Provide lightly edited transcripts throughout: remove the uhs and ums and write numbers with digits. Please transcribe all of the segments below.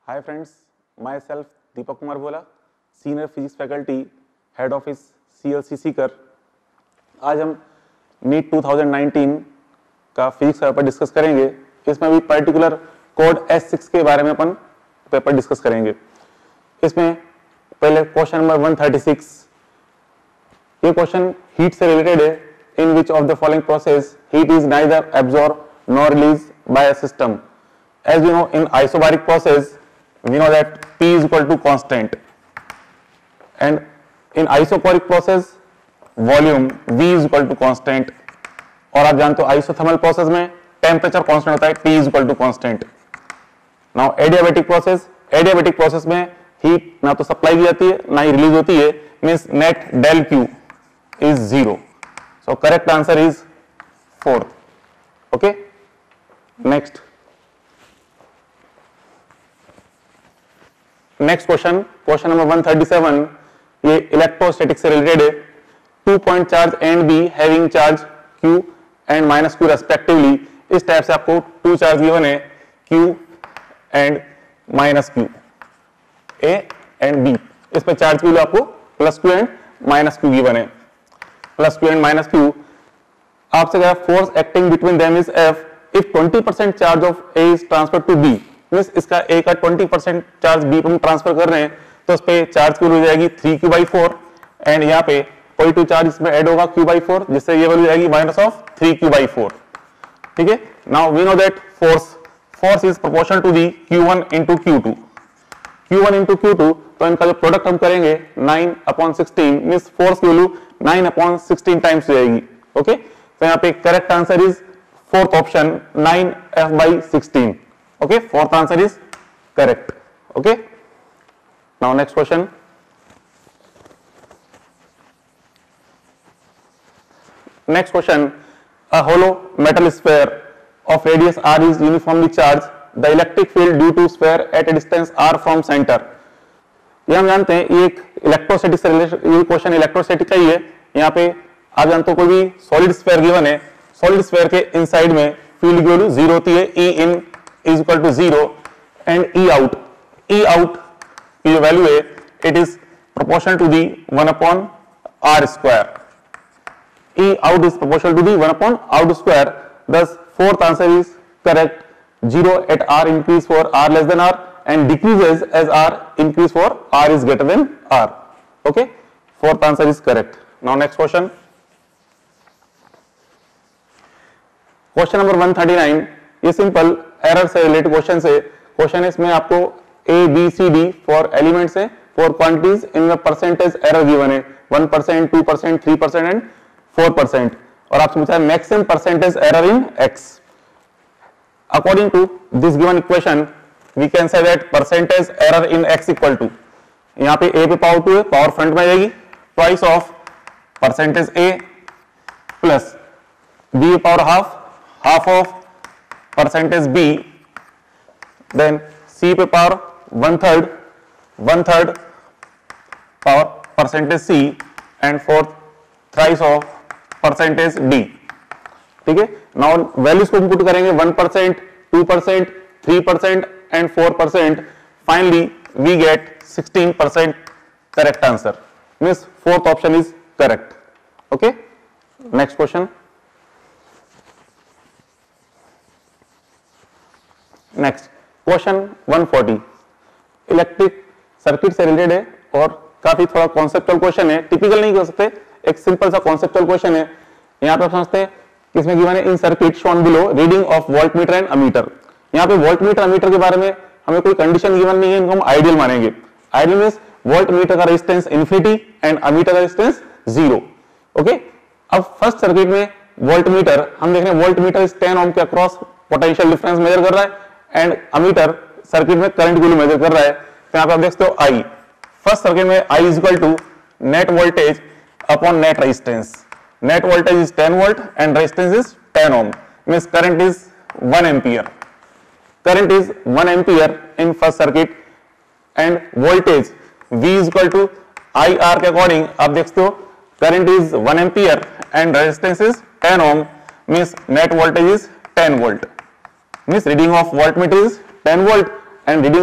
Hi friends, myself Deepak Bhola, Senior Physics Faculty, Head Office CLC Sikar। आज हम NEET 2019 का physics paper discuss करेंगे। इसमें भी पर्टिकुलर कोड S6 के बारे में अपन पेपर डिस्कस करेंगे। इसमें पहले क्वेश्चन नंबर 136, ये क्वेश्चन हीट से रिलेटेड है। In which of the following process heat is neither absorb nor released by a system? As you know, in isobaric process, we know that P is equal to constant, and in isoporic process, volume V is equal to constant. और आप जानते हो isothermal process में temperature constant होता है, T is equal to constant. Now adiabatic process में heat ना तो सप्लाई की जाती है ना ही रिलीज होती है, means net del Q is 0. So correct answer is 4th. Okay. Next question number 137, ये इलेक्ट्रोस्टैटिक से रिलेटेड है। 2 point charge and B having charge Q and minus Q respectively. इस टाइप से आपको 2 चार्ज गिवन है, Q and minus Q, A and B। इस पे charge की वैल्यू आपको plus Q and minus Q given है, plus Q and minus Q। आपसे कहा force acting between them is F if 20% charge of A is transferred to B, means इसका A का 20% charge B पर transfer कर रहे हैं, तो उस पे चार्ज की वैल्यू हो जाएगी 3Q/4 एंड यहाँ पे पॉजिटिव चार्ज इसमें ऐड होगा Q/4, जिससे ये वैल्यू जाएगी माइनस ऑफ 3Q/4। ठीक है। Now we know that force is proportional to the Q1 into Q2। Q1 into Q2, तो इनका जो प्रोडक्ट हम करेंगे 9/16, मींस फोर्स की वैल्यू 9/16 टाइम्स हो जाएगी। ओके, तो यहाँ पे correct answer is fourth option 9F/16. Okay, fourth answer is correct. Okay, now next question. A hollow metal sphere of radius r is uniformly charged. The electric field due to sphere at a distance r from center. ये हम जानते हैं, ये एक electrostatic से related, ये question electrostatic का ही है। यहाँ पे आप जानते हो कोई भी सॉलिड स्फीयर गिवन है, सॉलिड स्फीयर के इनसाइड में फील्ड की वैल्यू 0 होती है, E in is equal to 0 and E out की जो वैल्यू है it is proportional to the 1/r square. E out is proportional to the 1/r square. Thus fourth answer is correct. 0 at r increase for r less than r and decreases as r increase for r is greater than r. Okay, fourth answer is correct. Now next question. Question number 139, ये simple error से related question से question है। इसमें आपको A B C D four elements है, four quantities इनमें percentage error given है 1%, 2%, 3% and 4%, और आपसे पूछा है maximum percentage error in X। According to this given equation we can say that percentage error in X equal to, यहाँ पे A पे पावर 2 है, पावर फ्रंट में आ जाएगी, twice of percentage A plus B power half of percentage B, then C पे power 1/3 power percentage C and fourth thrice of percentage D। ठीक है। नाउ वैल्यूज को इनपुट करेंगे 1%, 2%, 3% and 4%। Finally we get 16% correct answer, means fourth option is correct. Okay, next question. Next question 140 electric circuit से related है और काफी थोड़ा conceptual question है, टिपिकल नहीं कर सकते, एक सिंपल सा कॉन्सेप्चुअल क्वेश्चन है। यहाँ पे आप समझते हैं कि इसमें गिवन है in circuit shown below reading of voltmeter and ammeter. यहाँ पे वोल्टमीटर अमीटर के बारे में हमें कोई कंडीशन गिवन नहीं है, इनको हम आइडियल मानेंगे। आइडियल मींस वोल्टमीटर का रेजिस्टेंस इन्फिनिटी एंड अमीटर का रेजिस्टेंस 0। ओके, अब फर्स्ट सर्किट में वोल्टमीटर हम देख रहे हैं, वोल्टमीटर इस 10 ओम के अक्रॉस पोटेंशियल डिफरेंस मेजर कर रहा है एंड अमीटर सर्किट में करंट वैल्यू मेजर कर रहा है। तो यहाँ पे आप देखते हो I, फर्स्ट सर्किट में I is equal to net voltage upon net resistance. Net voltage is 10 volt and resistance is 10 ohm, means current is 1 ampere. Current is 1 ampere in first circuit and voltage V is equal to IR के according आप देखते हो current is 1 ampere and resistance is 10 ohm, means net voltage is 10 volt, means reading of voltmeter is 10 volt and reading of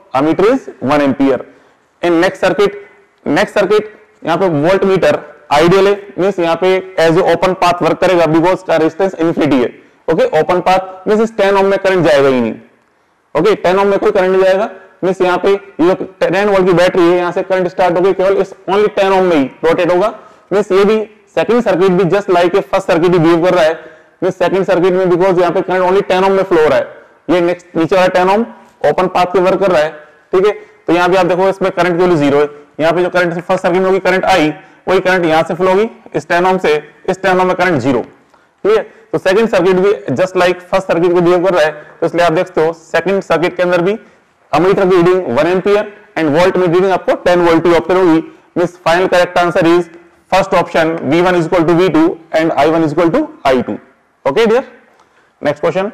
ammeter is 1 ampere. In next circuit यहाँ पे voltmeter ideal है, means यहाँ पे as a open path work करेगा because का resistance infinity है. Okay, open path means इस 10 ओम में करंट जाएगा ही नहीं. ओके, 10 ओम में कोई करंट नहीं जाएगा, मींस यहाँ पे ये 10 वोल्ट की बैटरी है, यहाँ से करंट स्टार्ट होगी केवल इस ओनली 10 ओम में ही रोटेट होगा. मींस ये भी सेकंड सर्किट भी just like a first circuit ही बिहेव कर रहा है. मींस सेकंड सर्किट में बिकॉज यहाँ पे करंट ओनली 10 ओम में फ्लो हो रहा है, ये नेक्स्ट नीचे वाला 10 ओम ओपन पाथ पे वर्क कर रहा है. ठीक है, तो यहाँ पे आप देखो इसमें करंट की वैल्यू 0 है. यहाँ पे जो करंट फर्स्ट सर्किट में होगी करंट आई, वही करंट यहाँ से फ्लो होगी इस 10 ओम से, इस 10 ओम में करंट 0. ठीक है, तो सेकंड सर्किट भी जस्ट लाइक फर्स्ट सर्किट को बिहेव कर रहा है. तो इसलिए आप देखते हो सेकंड सर्किट के अंदर भी अमीटर की रीडिंग 1 एम्पियर एंड वोल्ट में रीडिंग आपको 10 वोल्ट की ऑप्शन होगी. Means final correct answer is first option V1 is equal to V2 and I1 is equal to I2. Okay dear, next question.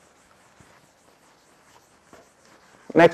Next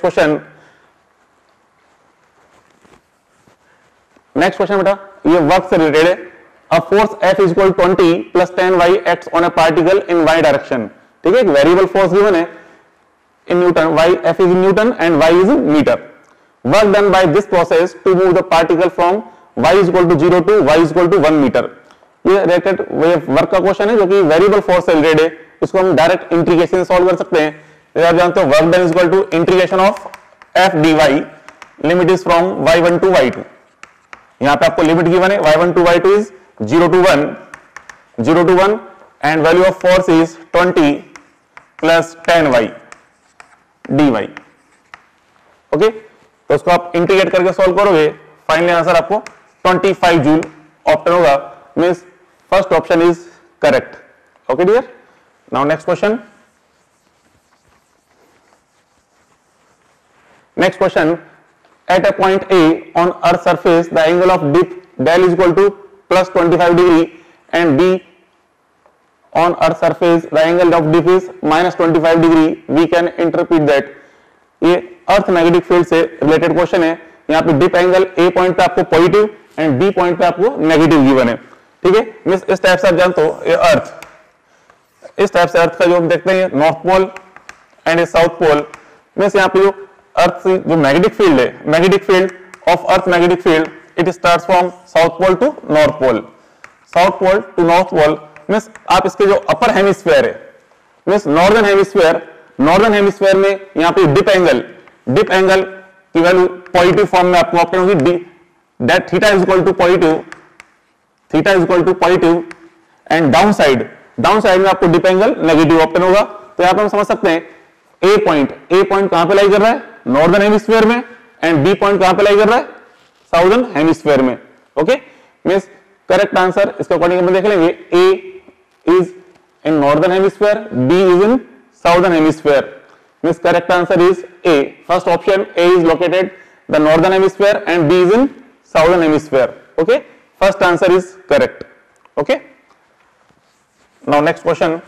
question बेटा ये work से related है. A force F is equal to 20 plus 10y acts on a particle in y direction. ठीक है, एक variable force given है in Newton, y F is in Newton and y is in meter. Work done by this process to move the particle from y is equal to 0 to y is equal to 1 meter. ये related work का question है जो कि variable force से related है. इसको हम direct integration से सॉल्व कर सकते हैं. आप जानते हो work done is equal to integration of f dy, limit is from y1 to y2. यहां पे आपको लिमिट गिवन है y1 to y2 is 0 to 1 and value of force is 20 plus 10y dy. Okay, तो उसको आप integrate करके solve करोगे, finally answer आपको 25 जूल ऑप्शन होगा. Means first option is correct. Okay dear, now next question. Next question, at a point A on Earth surface, the angle of dip del is equal to plus 25 degree and B on Earth surface, the angle of dip is minus 25 degree. We can interpret that. ये earth magnetic field से related question है. यहाँ पे dip angle A point पे आपको positive and B point पे आपको negative given है. ठीक है, मींस इस टाइप से आप जानते हो ये अर्थ, इस टाइप से अर्थ का जो हम देखते हैं north pole and south pole. Means यहाँ पे जो अर्थ से जो मैग्नेटिक फील्ड है, magnetic field of earth magnetic field it starts from south pole to north pole, south pole to north pole. Means आप इसके जो अपर हेमिस्फीयर है, मींस नॉर्दर्न हेमिस्फीयर में यहाँ पे डिप एंगल की वैल्यू पॉजिटिव फॉर्म में आपको ऑप्शन होगी that theta is equal to positive and down side में आपको डिप एंगल नेगेटिव ऑप्शन होगा. तो यहाँ पे हम समझ सकते हैं ए पॉइंट कहां पे लाई कर रहा है, नॉर्दर्न हेमिस्फीयर में, एंड बी पॉइंट कहां पे लाई कर रहा है, साउदर्न हेमिस्फीयर में. ओके, मींस करेक्ट आंसर इसके अकॉर्डिंग हम देख लेंगे. A is in northern hemisphere, B is in southern hemisphere. Means correct answer is A. First option A is located the northern hemisphere and B is in southern hemisphere. Okay, first answer is correct. Okay, now next question.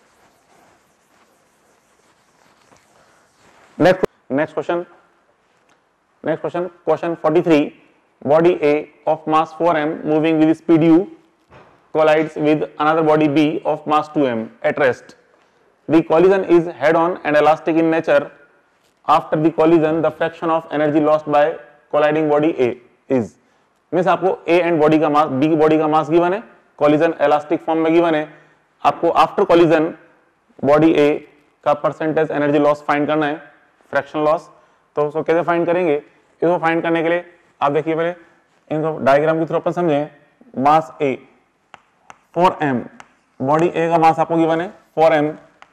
Next question. Question 43. Body A of mass 4m moving with speed u collides with another body B of mass 2m at rest. The collision is head-on and elastic in nature. After the collision, the fraction of energy lost by colliding body A is. Means आपको A and body का mass, B की body का mass given है, collision elastic form में given है. आपको after collision body A का percentage energy loss find करना है, फ्रैक्शन लॉस. तो उसको कैसे फाइंड करेंगे, इसको फाइंड करने के लिए आप देखिए पहले इनको डायग्राम के थ्रू अपन समझें. मास A 4m, बॉडी A का मास आपको गिवन है 4m,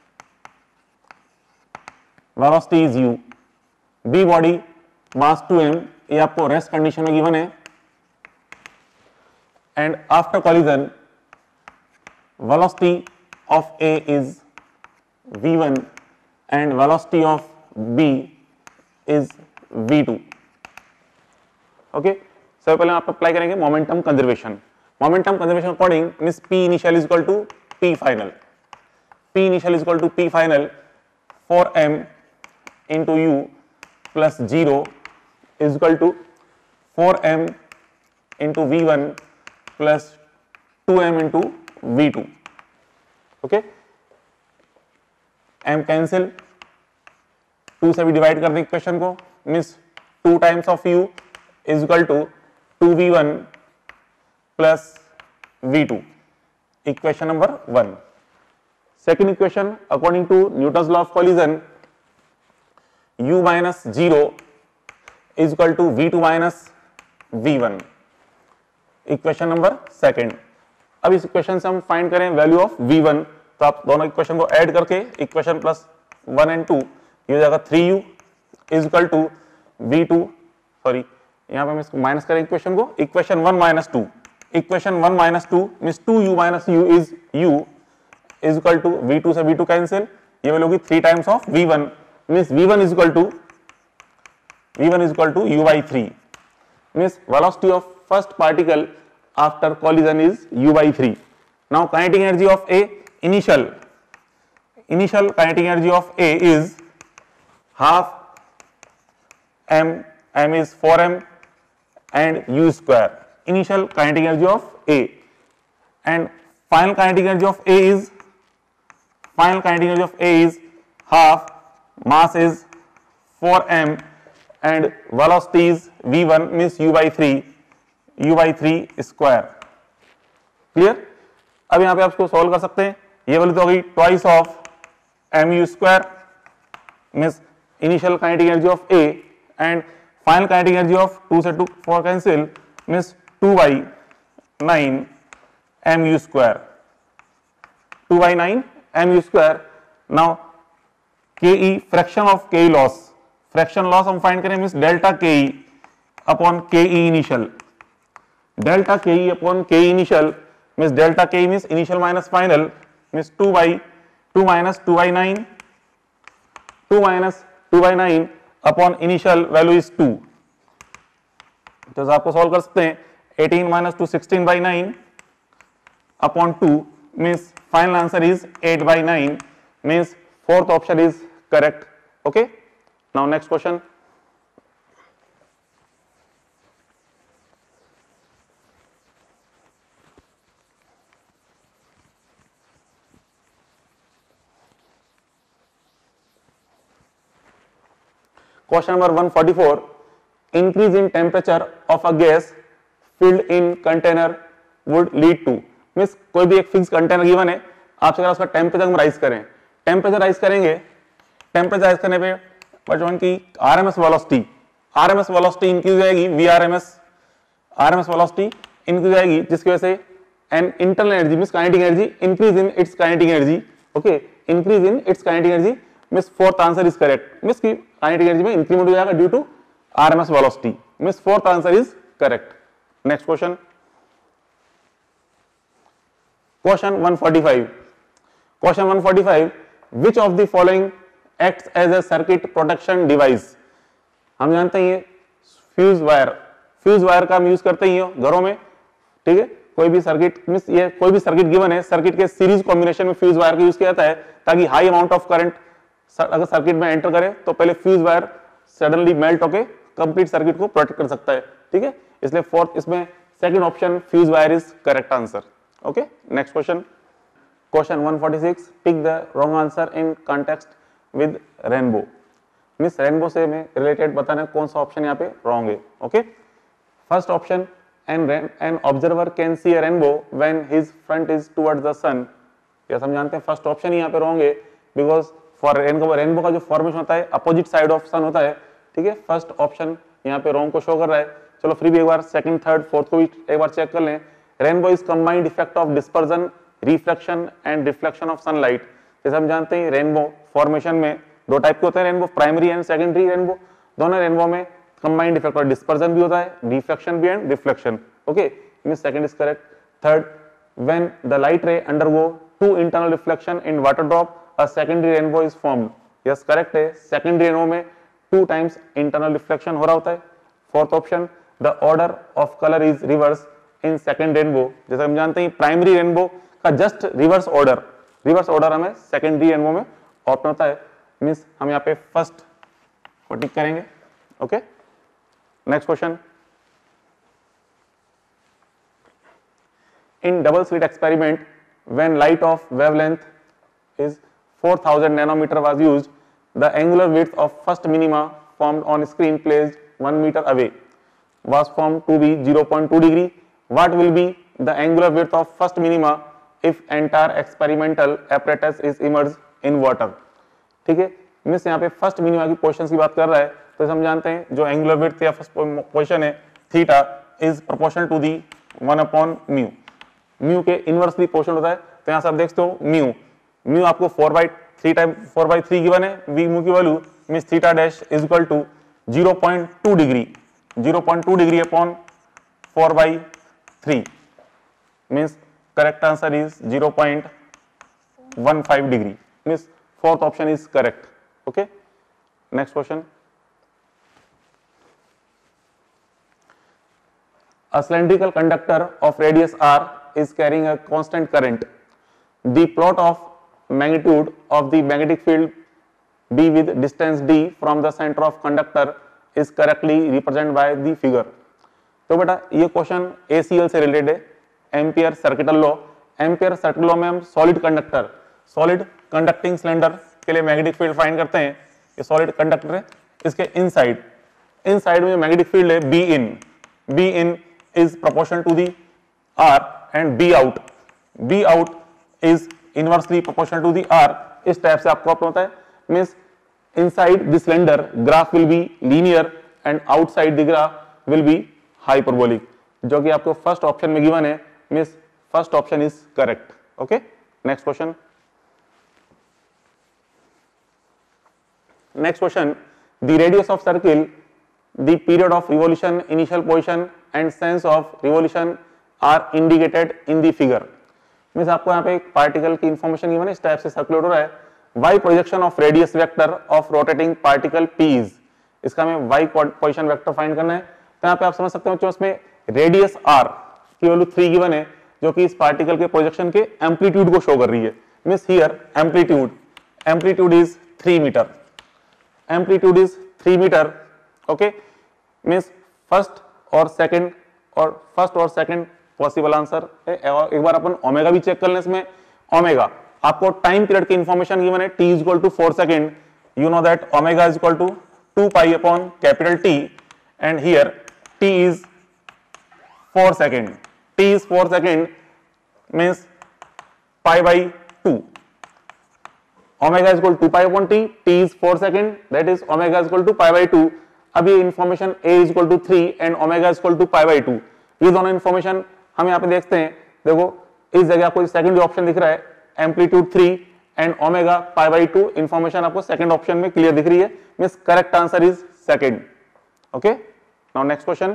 velocity is u. B body mass 2m, ये आपको रेस्ट कंडीशन में गिवन है. And after collision velocity of A is v1 and velocity of B is v2. Okay, सबसे पहले आप अप्लाई करेंगे momentum conservation. Momentum conservation according means P initial is equal to P final. P initial is equal to P final 4m into u plus 0 is equal to 4m into v1 plus 2m into v2. Okay, m cancel, 2 से भी divide कर दें equation को, means 2 times of u is equal to 2v1 plus v2. Equation number 1. Second equation, according to Newton's law of collision, u minus 0 is equal to v2 minus v1. Equation number second. अब इस equation से हम find करें value of v1, तो आप दोनों equation को add करके इक्वेशन प्लस 1 एंड 2 ये हो जाएगा 3u is equal to v2, sorry यहाँ पे हम इसको माइनस करें इक्वेशन को, equation 1 minus 2, equation 1 minus 2 means 2u minus u is equal to v2 से v2 कैंसिल, ये वैल्यू होगी 3 times of v1 means v1 is equal to u by 3 means velocity of first particle after collision is u by 3. Now kinetic energy of A, initial kinetic energy of A is half m, m is 4m and u square. Initial kinetic energy of A, and final kinetic energy of A is half, mass is 4m and velocity is v1 means u by 3 square. Clear. अब यहां पे आप इसको solve कर सकते हैं. ये वाली तो होगी twice of m u square means initial kinetic energy of A and final kinetic energy of 2 से 2 4 cancel means 2/9 m u square, 2/9 m u square. Now K E fraction of K E loss, fraction loss हम find करें means delta K E upon के ई initial. Delta K E upon के ई initial means delta K E means initial minus final means 2 minus 2/9 upon initial value is 2. तो आपको solve कर सकते हैं 18 minus 2 16/9 upon 2 means final answer is 8/9 means fourth option is correct. Okay. Now next question. Question number 144. Increase in temperature of a gas filled in container would lead to. Means कोई भी एक fix container given है, आपसे अगर उसका temperature हम rise करें, temperature rise करेंगे, टेम्परेचर राइज करने पे बचवन की आरएमएस वेलोसिटी इंक्रीज हो जाएगी, आरएमएस वेलोसिटी इंक्रीज हो जाएगी, जिसकी वजह से an internal energy means kinetic energy increase in its kinetic energy. Okay, increase in its kinetic energy means fourth answer is correct. Means की काइनेटिक एनर्जी में increment हो जाएगा due to RMS velocity means fourth answer is correct. Next question, question 145. Question 145, which of the following acts as a circuit protection device. हम जानते हैं ये fuse wire का हम यूज करते ही हो घरों में. ठीक है, कोई भी सर्किट मींस ये कोई भी सर्किट गिवन है, सर्किट के सीरीज कॉम्बिनेशन में फ्यूज वायर का यूज किया जाता है ताकि हाई अमाउंट ऑफ करंट अगर सर्किट में एंटर करे तो पहले फ्यूज वायर सडनली मेल्ट होके कंप्लीट सर्किट को प्रोटेक्ट कर सकता है. ठीक है, इसलिए फोर्थ इसमें second option fuse wire is correct answer. Okay. Next question, question 146. Pick the wrong answer in context with rainbow. Means rainbow से में रिलेटेड बताना कौन सा ऑप्शन यहाँ पे रॉन्ग है. Okay. First option, an observer can see a rainbow when his front is towards the sun. Yes, हम जानते हैं फर्स्ट ऑप्शन ही यहाँ पे रॉन्ग है बिकॉज फॉर रेनबो का जो फॉर्मेशन होता है अपोजिट साइड ऑफ सन होता है. ठीक है, फर्स्ट ऑप्शन यहाँ पे रॉन्ग को शो कर रहा है. चलो फिर भी एक बार सेकंड थर्ड फोर्थ को भी एक बार चेक कर लें. Rainbow is combined effect of dispersion, reflection and reflection of sunlight. जैसे हम जानते हैं रेनबो फॉर्मेशन में दो टाइप के होते हैं rainbow, primary and secondary rainbow. दोनों रेनबो में कंबाइंड इफेक्ट और डिस्पर्जन भी होता है, रिफ्लेक्शन भी and reflection. Okay, means second is correct. Third, when the light ray undergo two internal reflection in water drop a secondary rainbow is formed. Yes, correct है. Secondary rainbow में 2 times internal reflection हो रहा होता है. Fourth option, the order of colour is reverse in second rainbow. जैसे हम जानते हैं प्राइमरी रेनबो का जस्ट रिवर्स ऑर्डर हमें सेकेंडरी रेनबो में ऑप्शन होता है. मींस हम यहाँ पे फर्स्ट को टिक करेंगे. Okay. Next question, in double slit experiment when light of wavelength is 4000 nanometer was used, the angular width of first minima formed on screen placed 1 meter away was found to be 0.2 degree. What will be the angular width of first minima if entire experimental apparatus is immersed in water? ठीक है, miss यहाँ पे first minima की position की बात कर रहा है, तो हम जानते हैं जो एंगुलर विड्थ या फर्स्ट पोजीशन है theta is proportional to the 1/म्यू, म्यू के इनवर्सली प्रोपोर्शनल होता है। तो यहाँ से आप देखते हो म्यू आपको 4/3 गिवन है, वी म्यू की value means theta dash is equal to 0.2 degree upon 4/3 means correct answer is 0.15 degree, means fourth option is correct. Okay, next question. A cylindrical conductor of radius r is carrying a constant current. The plot of magnitude of the magnetic field B with distance d from the center of conductor is correctly represented by the figure. तो बेटा ये question ACL से related है, ampere circuital law. Ampere circuital law में हम solid conducting cylinder के लिए magnetic field find करते हैं। ये सॉलिड कंडक्टर है, इसके इनसाइड में जो मैग्नेटिक फील्ड है B in is proportional to the r and B out is inversely proportional to the r. इस टाइप से आपको अपना होता है, means inside the cylinder graph will be linear and outside the graph will be hyperbolic, जो कि आपको first option में गिवन है, means first option is correct. Okay, next question. Next question, the radius of circle, the period of revolution, initial position and sense of revolution are indicated in the figure. Means आपको यहाँ पे एक particle की information given है, इस type से circulate हो रहा है। y projection of radius vector of rotating particle p is, इसका हमें y पोजीशन वेक्टर फाइंड करना है। तो यहाँ पे आप समझ सकते हो इसमें रेडियस r की वैल्यू 3 गिवन है, जो कि इस पार्टिकल के प्रोजेक्शन के एम्पलीट्यूड को शो कर रही है। Means here amplitude is 3 meter, amplitude is 3 meter. Okay, means first और सेकंड पॉसिबल आंसर है। एक बार अपन ओमेगा भी चेक कर लें। इसमें ओमेगा आपको टाइम पीरियड की इंफॉर्मेशन गिवन है, t is equal to 4 second, you know that omega is equal to 2 pi upon capital T and here t is 4 second means pi by 2, omega is equal to 2 pi upon t, t is 4 second, that is omega is equal to pi by 2। अब ये information a is equal to 3 and omega is equal to pi by 2, ये दोनों information हम यहाँ पे देखते हैं। देखो इस जगह आपको सेकंड ऑप्शन दिख रहा है, amplitude 3 and omega pi by 2, information आपको सेकंड ऑप्शन में क्लियर दिख रही है, means correct answer is second. Okay, now next question.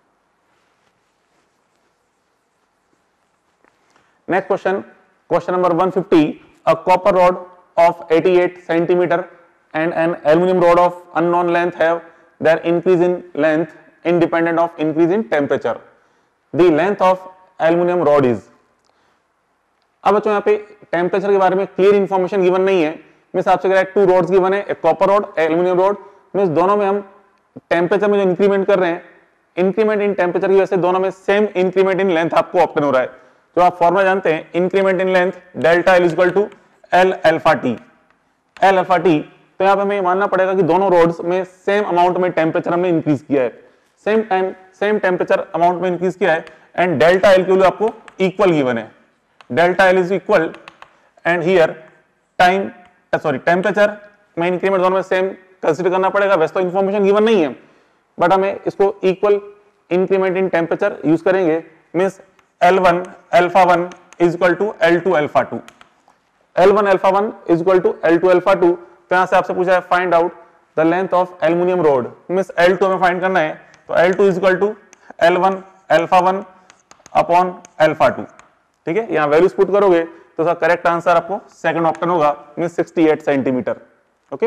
Question number 150, a copper rod of 88 centimeter and an aluminum rod of unknown length have their increase in length independent of increase in temperature. The length of aluminum rod is। अब बच्चों यहाँ पे temperature के बारे में clear information given नहीं है। Means आपसे कह रहा है 2 रोड्स गिवन है, एक copper rod aluminium rod, means दोनों में हम टेम्परेचर में जो इंक्रीमेंट कर रहे हैं, इंक्रीमेंट इन टेम्परेचर की वजह से दोनों में सेम इंक्रीमेंट इन लेंथ आपको ऑप्टेन हो रहा है। जो आप फॉर्मूला जानते हैं, increment in length delta L is equal to L alpha T. तो यहाँ पे हमें मानना पड़ेगा कि दोनों रोड्स में सेम अमाउंट में टेम्परेचर हमने इंक्रीज किया है, सेम टेम्परेचर अमाउंट में इंक्रीज किया है, एंड डेल्टा एल की वैल्यू आपको इक्वल गिवन है, delta L is equal and here temperature में इंक्रीमेंट दोनों में सेम कंसीडर करना पड़ेगा। वैसे तो इंफॉर्मेशन गिवन नहीं है, बट हमें इसको equal increment in temperature use करेंगे। Means L1 alpha 1 is equal to L2 alpha 2, L1 alpha 1 is equal to L2 alpha 2। तो यहां से आपसे पूछा है find out the length of aluminium rod, means L2 हमें फाइंड करना है, तो L2 is equal to L1 alpha 1 upon alpha 2। ठीक है, यहां वैल्यूज पुट करोगे तो उसका करेक्ट आंसर आपको सेकंड ऑप्शन होगा, means 68 centimetre. Okay,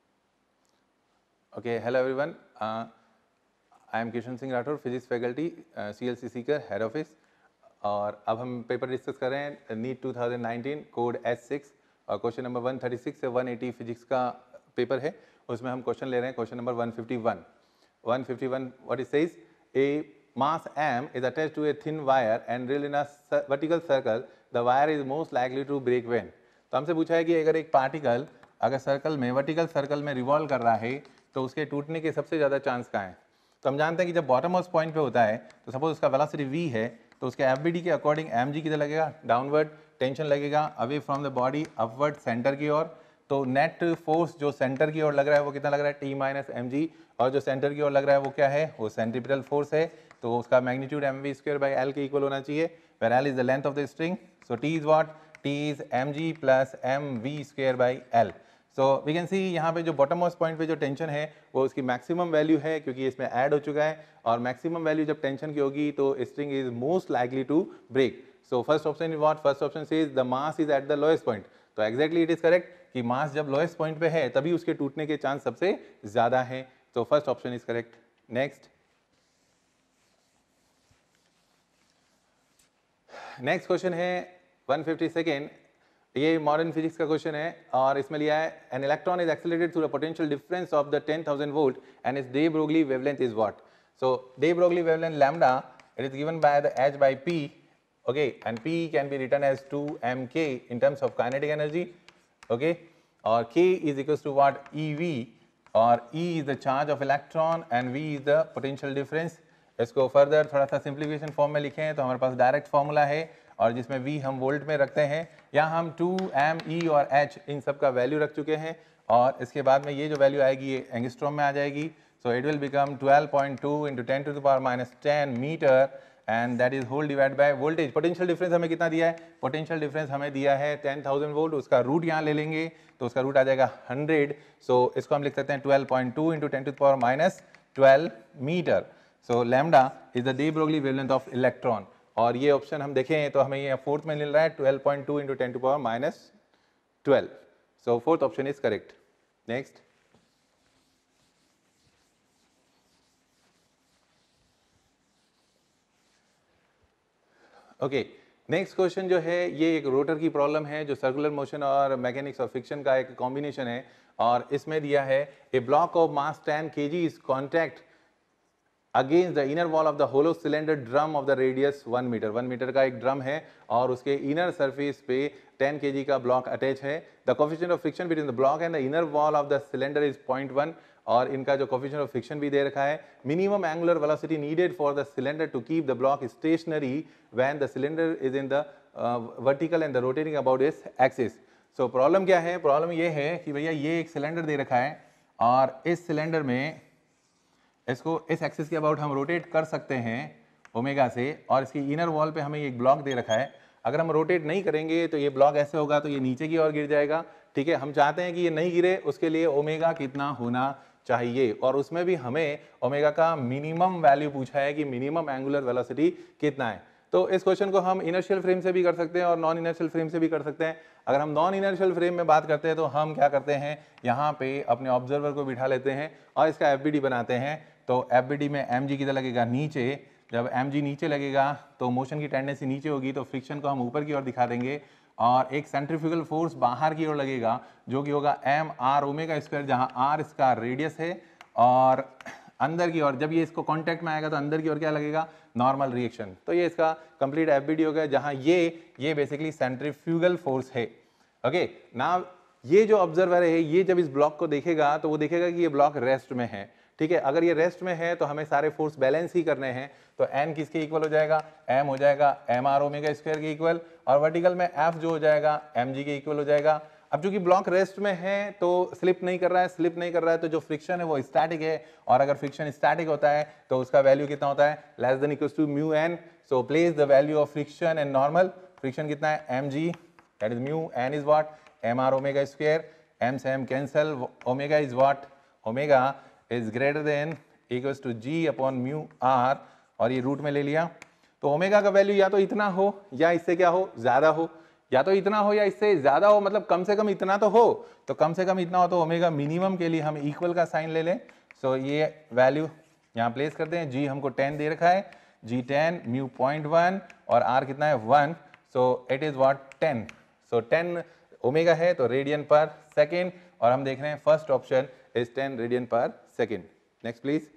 hello everyone, I am Kishan Singh Rathore, physics faculty, CLC Sikar head office. और अब हम पेपर डिस्कस कर रहे हैं नीट 2019 कोड S6, और क्वेश्चन नंबर 136 से 180 फिजिक्स का पेपर है। उसमें हम क्वेश्चन ले रहे हैं question number 151 what it says, a mass m is attached to a thin wire and drilled in a vertical circle, the wire is most likely to break when। तो हमसे पूछा है कि अगर एक पार्टिकल अगर सर्कल में वर्टिकल सर्कल में रिवॉल्व कर रहा है तो उसके टूटने के सबसे ज़्यादा चांस कहाँ है? तो हम जानते हैं कि जब बॉटम मोस्ट पॉइंट पे होता है तो सपोज उसका वेलोसिटी v है, तो उसके एफबीडी के अकॉर्डिंग mg किधर लगेगा? डाउनवर्ड टेंशन लगेगा away from the body upward centre की ओर। तो नेट फोर्स जो सेंटर की ओर लग रहा है वो कितना लग रहा है? t माइनस एम जी, और जो सेंटर की ओर लग रहा है वो क्या है? वो सेंट्रीपिटल फोर्स है, तो उसका magnitude mv square by l के इक्वल होना चाहिए, where l is the length of the string. So t is what? t is mg plus mv square by l। So we can see यहाँ पे जो bottom most point पे जो tension है वो उसकी मैक्सिमम वैल्यू है, क्योंकि इसमें ऐड हो चुका है, और मैक्सिमम वैल्यू जब टेंशन की होगी तो string is most likely to break. So first option is what? First option says the mass is at the lowest point. तो एग्जैक्टली इट इज करेक्ट कि मास जब लोएस्ट पॉइंट पे है तभी उसके टूटने के चांस सबसे ज्यादा है। तो first option is correct. Next question है 152, ये मॉडर्न फिजिक्स का क्वेश्चन है और इसमें लिया है an electron is accelerated through the potential difference of the 10,000 volt and its de Broglie wavelength is what? So de Broglie wavelength lambda, it is given by the h by p, okay, and p can be written as 2mk in terms of kinetic energy, okay, or k is equals to what? ev, or e is the charge of electron and v is the potential difference। इसको further थोड़ा सा simplification form में लिखें तो हमारे पास direct formula है और जिसमें v हम वोल्ट में रखते हैं, यहाँ हम 2m e और h इन सब का वैल्यू रख चुके हैं, और इसके बाद में ये जो वैल्यू आएगी ये एंगस्ट्रॉम में आ जाएगी। So it will become 12.2 into 10 to the power minus 10 metre, and that is whole divide by voltage. Potential difference हमें कितना दिया है? पोटेंशियल डिफरेंस हमें दिया है 10,000 वोल्ट, उसका रूट यहाँ ले लेंगे तो उसका रूट आ जाएगा 100। सो इसको हम लिख सकते हैं 12.2 into 10 to the power minus 12 metre. So lambda is the de Broglie wavelength of electron, और ये ऑप्शन हम देखें तो हमें ये फोर्थ में मिल रहा है 12.2 into 10 to power minus 12। So fourth option is correct. Next okay, next question जो है ये एक रोटर की प्रॉब्लम है जो सर्कुलर मोशन और मैकेनिक्स और फ्रिक्शन का एक कॉम्बिनेशन है, और इसमें दिया है a block of mass 10 kg is contact against the inner wall of the hollow cylinder drum of the radius 1 metre. 1 metre का एक ड्रम है और उसके इनर सरफेस पे 10 kg का ब्लॉक अटैच है। The coefficient of friction between the block and the inner wall of the cylinder is 0.1, और इनका जो कोफिशिएंट ऑफ फ्रिक्शन भी दे रखा है। Minimum angular velocity needed for the cylinder to keep the block stationary when the cylinder is in the vertical and the rotating about its axis. So problem क्या है? Problem ये है कि भैया ये एक सिलेंडर दे रखा है और इस सिलेंडर में इसको इस एक्सिस के अबाउट हम रोटेट कर सकते हैं ओमेगा से, और इसकी इनर वॉल पे हमें एक ब्लॉक दे रखा है। अगर हम रोटेट नहीं करेंगे तो ये ब्लॉक ऐसे होगा तो ये नीचे की ओर गिर जाएगा, ठीक है। हम चाहते हैं कि ये नहीं गिरे, उसके लिए ओमेगा कितना होना चाहिए, और उसमें भी हमें ओमेगा का मिनिमम वैल्यू पूछा है कि मिनिमम एंगुलर वेलोसिटी कितना है। तो इस क्वेश्चन को हम इनर्शियल फ्रेम से भी कर सकते हैं और नॉन इनर्शियल फ्रेम से भी कर सकते हैं। अगर हम नॉन इनर्शियल फ्रेम में बात करते हैं तो हम क्या करते हैं, यहाँ पे अपने ऑब्जर्वर को बिठा लेते हैं और इसका एफबीडी बनाते हैं। तो एफबीडी में mg किधर लगेगा? नीचे। जब mg नीचे लगेगा तो मोशन की टेंडेंसी नीचे होगी, तो फ्रिक्शन को हम ऊपर की ओर दिखा देंगे, और एक सेंट्रीफ्यूगल फोर्स बाहर की ओर लगेगा जो कि होगा m r ओमेगा स्क्वायर, जहाँ r इसका रेडियस है, और अंदर की ओर जब ये इसको कांटेक्ट में आएगा तो अंदर की ओर क्या लगेगा? Normal reaction. तो ये इसका कंप्लीट एफबीडी हो गया, जहाँ ये बेसिकली सेंट्रीफ्यूगल फोर्स है। ओके, नाउ ये जो ऑब्जर्वर है ये जब इस ब्लॉक को देखेगा तो वो देखेगा कि ये ब्लॉक रेस्ट में है, ठीक है। अगर ये रेस्ट में है तो हमें सारे फोर्स बैलेंस ही करने हैं, तो n किसके इक्वल हो जाएगा? m हो जाएगा m r ओमेगा स्क्वायर के इक्वल, और वर्टिकल में f जो हो जाएगा mg के इक्वल हो जाएगा। अब चूंकि ब्लॉक रेस्ट में है तो स्लिप नहीं कर रहा है, तो जो फ्रिक्शन है वो स्टैटिक है, और अगर फ्रिक्शन स्टैटिक होता है तो उसका वैल्यू कितना होता है? Less than equals to mu n। So place the value of friction and normal. Friction कितना है? mg, that is mu, n is what? m r omega square, m से m cancel, omega is what? Omega is greater than equals to g upon mu r, और ये root में ले लिया। तो omega का वैल्यू या तो इतना हो या इससे क्या हो? ज्यादा हो, या तो इतना हो या इससे ज्यादा हो, मतलब कम से कम इतना तो हो। तो कम से कम इतना हो तो ओमेगा मिनिमम के लिए हम इक्वल का साइन ले लें। सो ये वैल्यू यहाँ प्लेस करते हैं। g हमको 10 दे रखा है, g 10, म्यू 0.1 और r कितना है? 1। So it is what? 10। So 10 omega है तो रेडियन पर सेकेंड, और हम देख रहे हैं फर्स्ट ऑप्शन is 10 रेडियन पर second. Next please.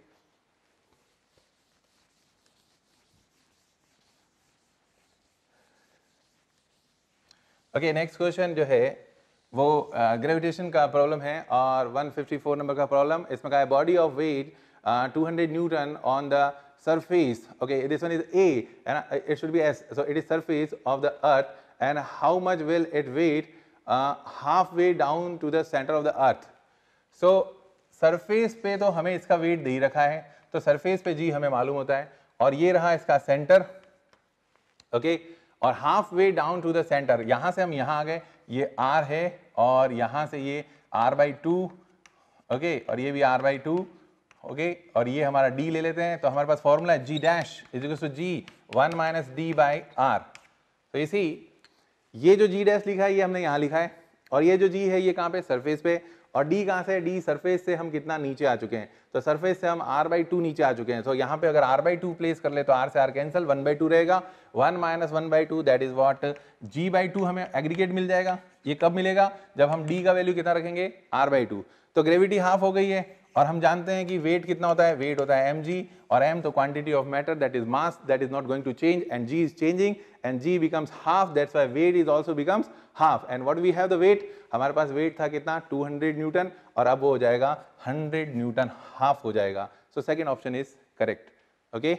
Okay, next question जो है वो ग्रेविटेशन का प्रॉब्लम है। और 154 नंबर का प्रॉब्लम, इसमें कहा है body of weight 200 newton on the surface, okay, this one is A and it should be S, so it is surface of the earth and how much will it weight halfway down to the center of the earth. So surface पे तो हमें इसका wait दे ही रखा है, तो surface पे जी हमें मालूम होता है, और ये रहा इसका सेंटर, ओके, और half way down to the centre, यहां से हम यहां आ गए, ये R है और यहां से ये R/2, ओके, और ये भी R/2, ओके, और ये हमारा D ले लेते हैं, तो हमारे पास फॉर्मूला है G dash is equal to G 1 - D/R। तो इसी ये जो G डैश लिखा है ये हमने यहाँ लिखा है, और ये जो G है ये कहाँ पे, सरफेस पे, और D कहाँ से, D सरफेस से हम कितना नीचे आ चुके हैं, तो सरफेस से हम R/2 नीचे आ चुके हैं, तो यहाँ पे अगर R/2 प्लेस कर ले तो R से R कैंसिल, 1/2 रहेगा, 1 - 1/2 दैट इज व्हाट G/2 हमें एग्रीगेट मिल जाएगा। ये कब मिलेगा, जब हम D का वैल्यू कितना रखेंगे, R/2। तो ग्रेविटी हाफ हो गई है, और हम जानते हैं कि वेट कितना होता है, वेट होता है mg, और m तो quantity of matter that is mass that is not going to change, and g is changing and g becomes half, that's why weight is also becomes half, and what we have the weight, हमारे पास wait था कितना 200 Newton, और अब वो हो जाएगा 100 Newton, half हो जाएगा। So second option is correct. Okay,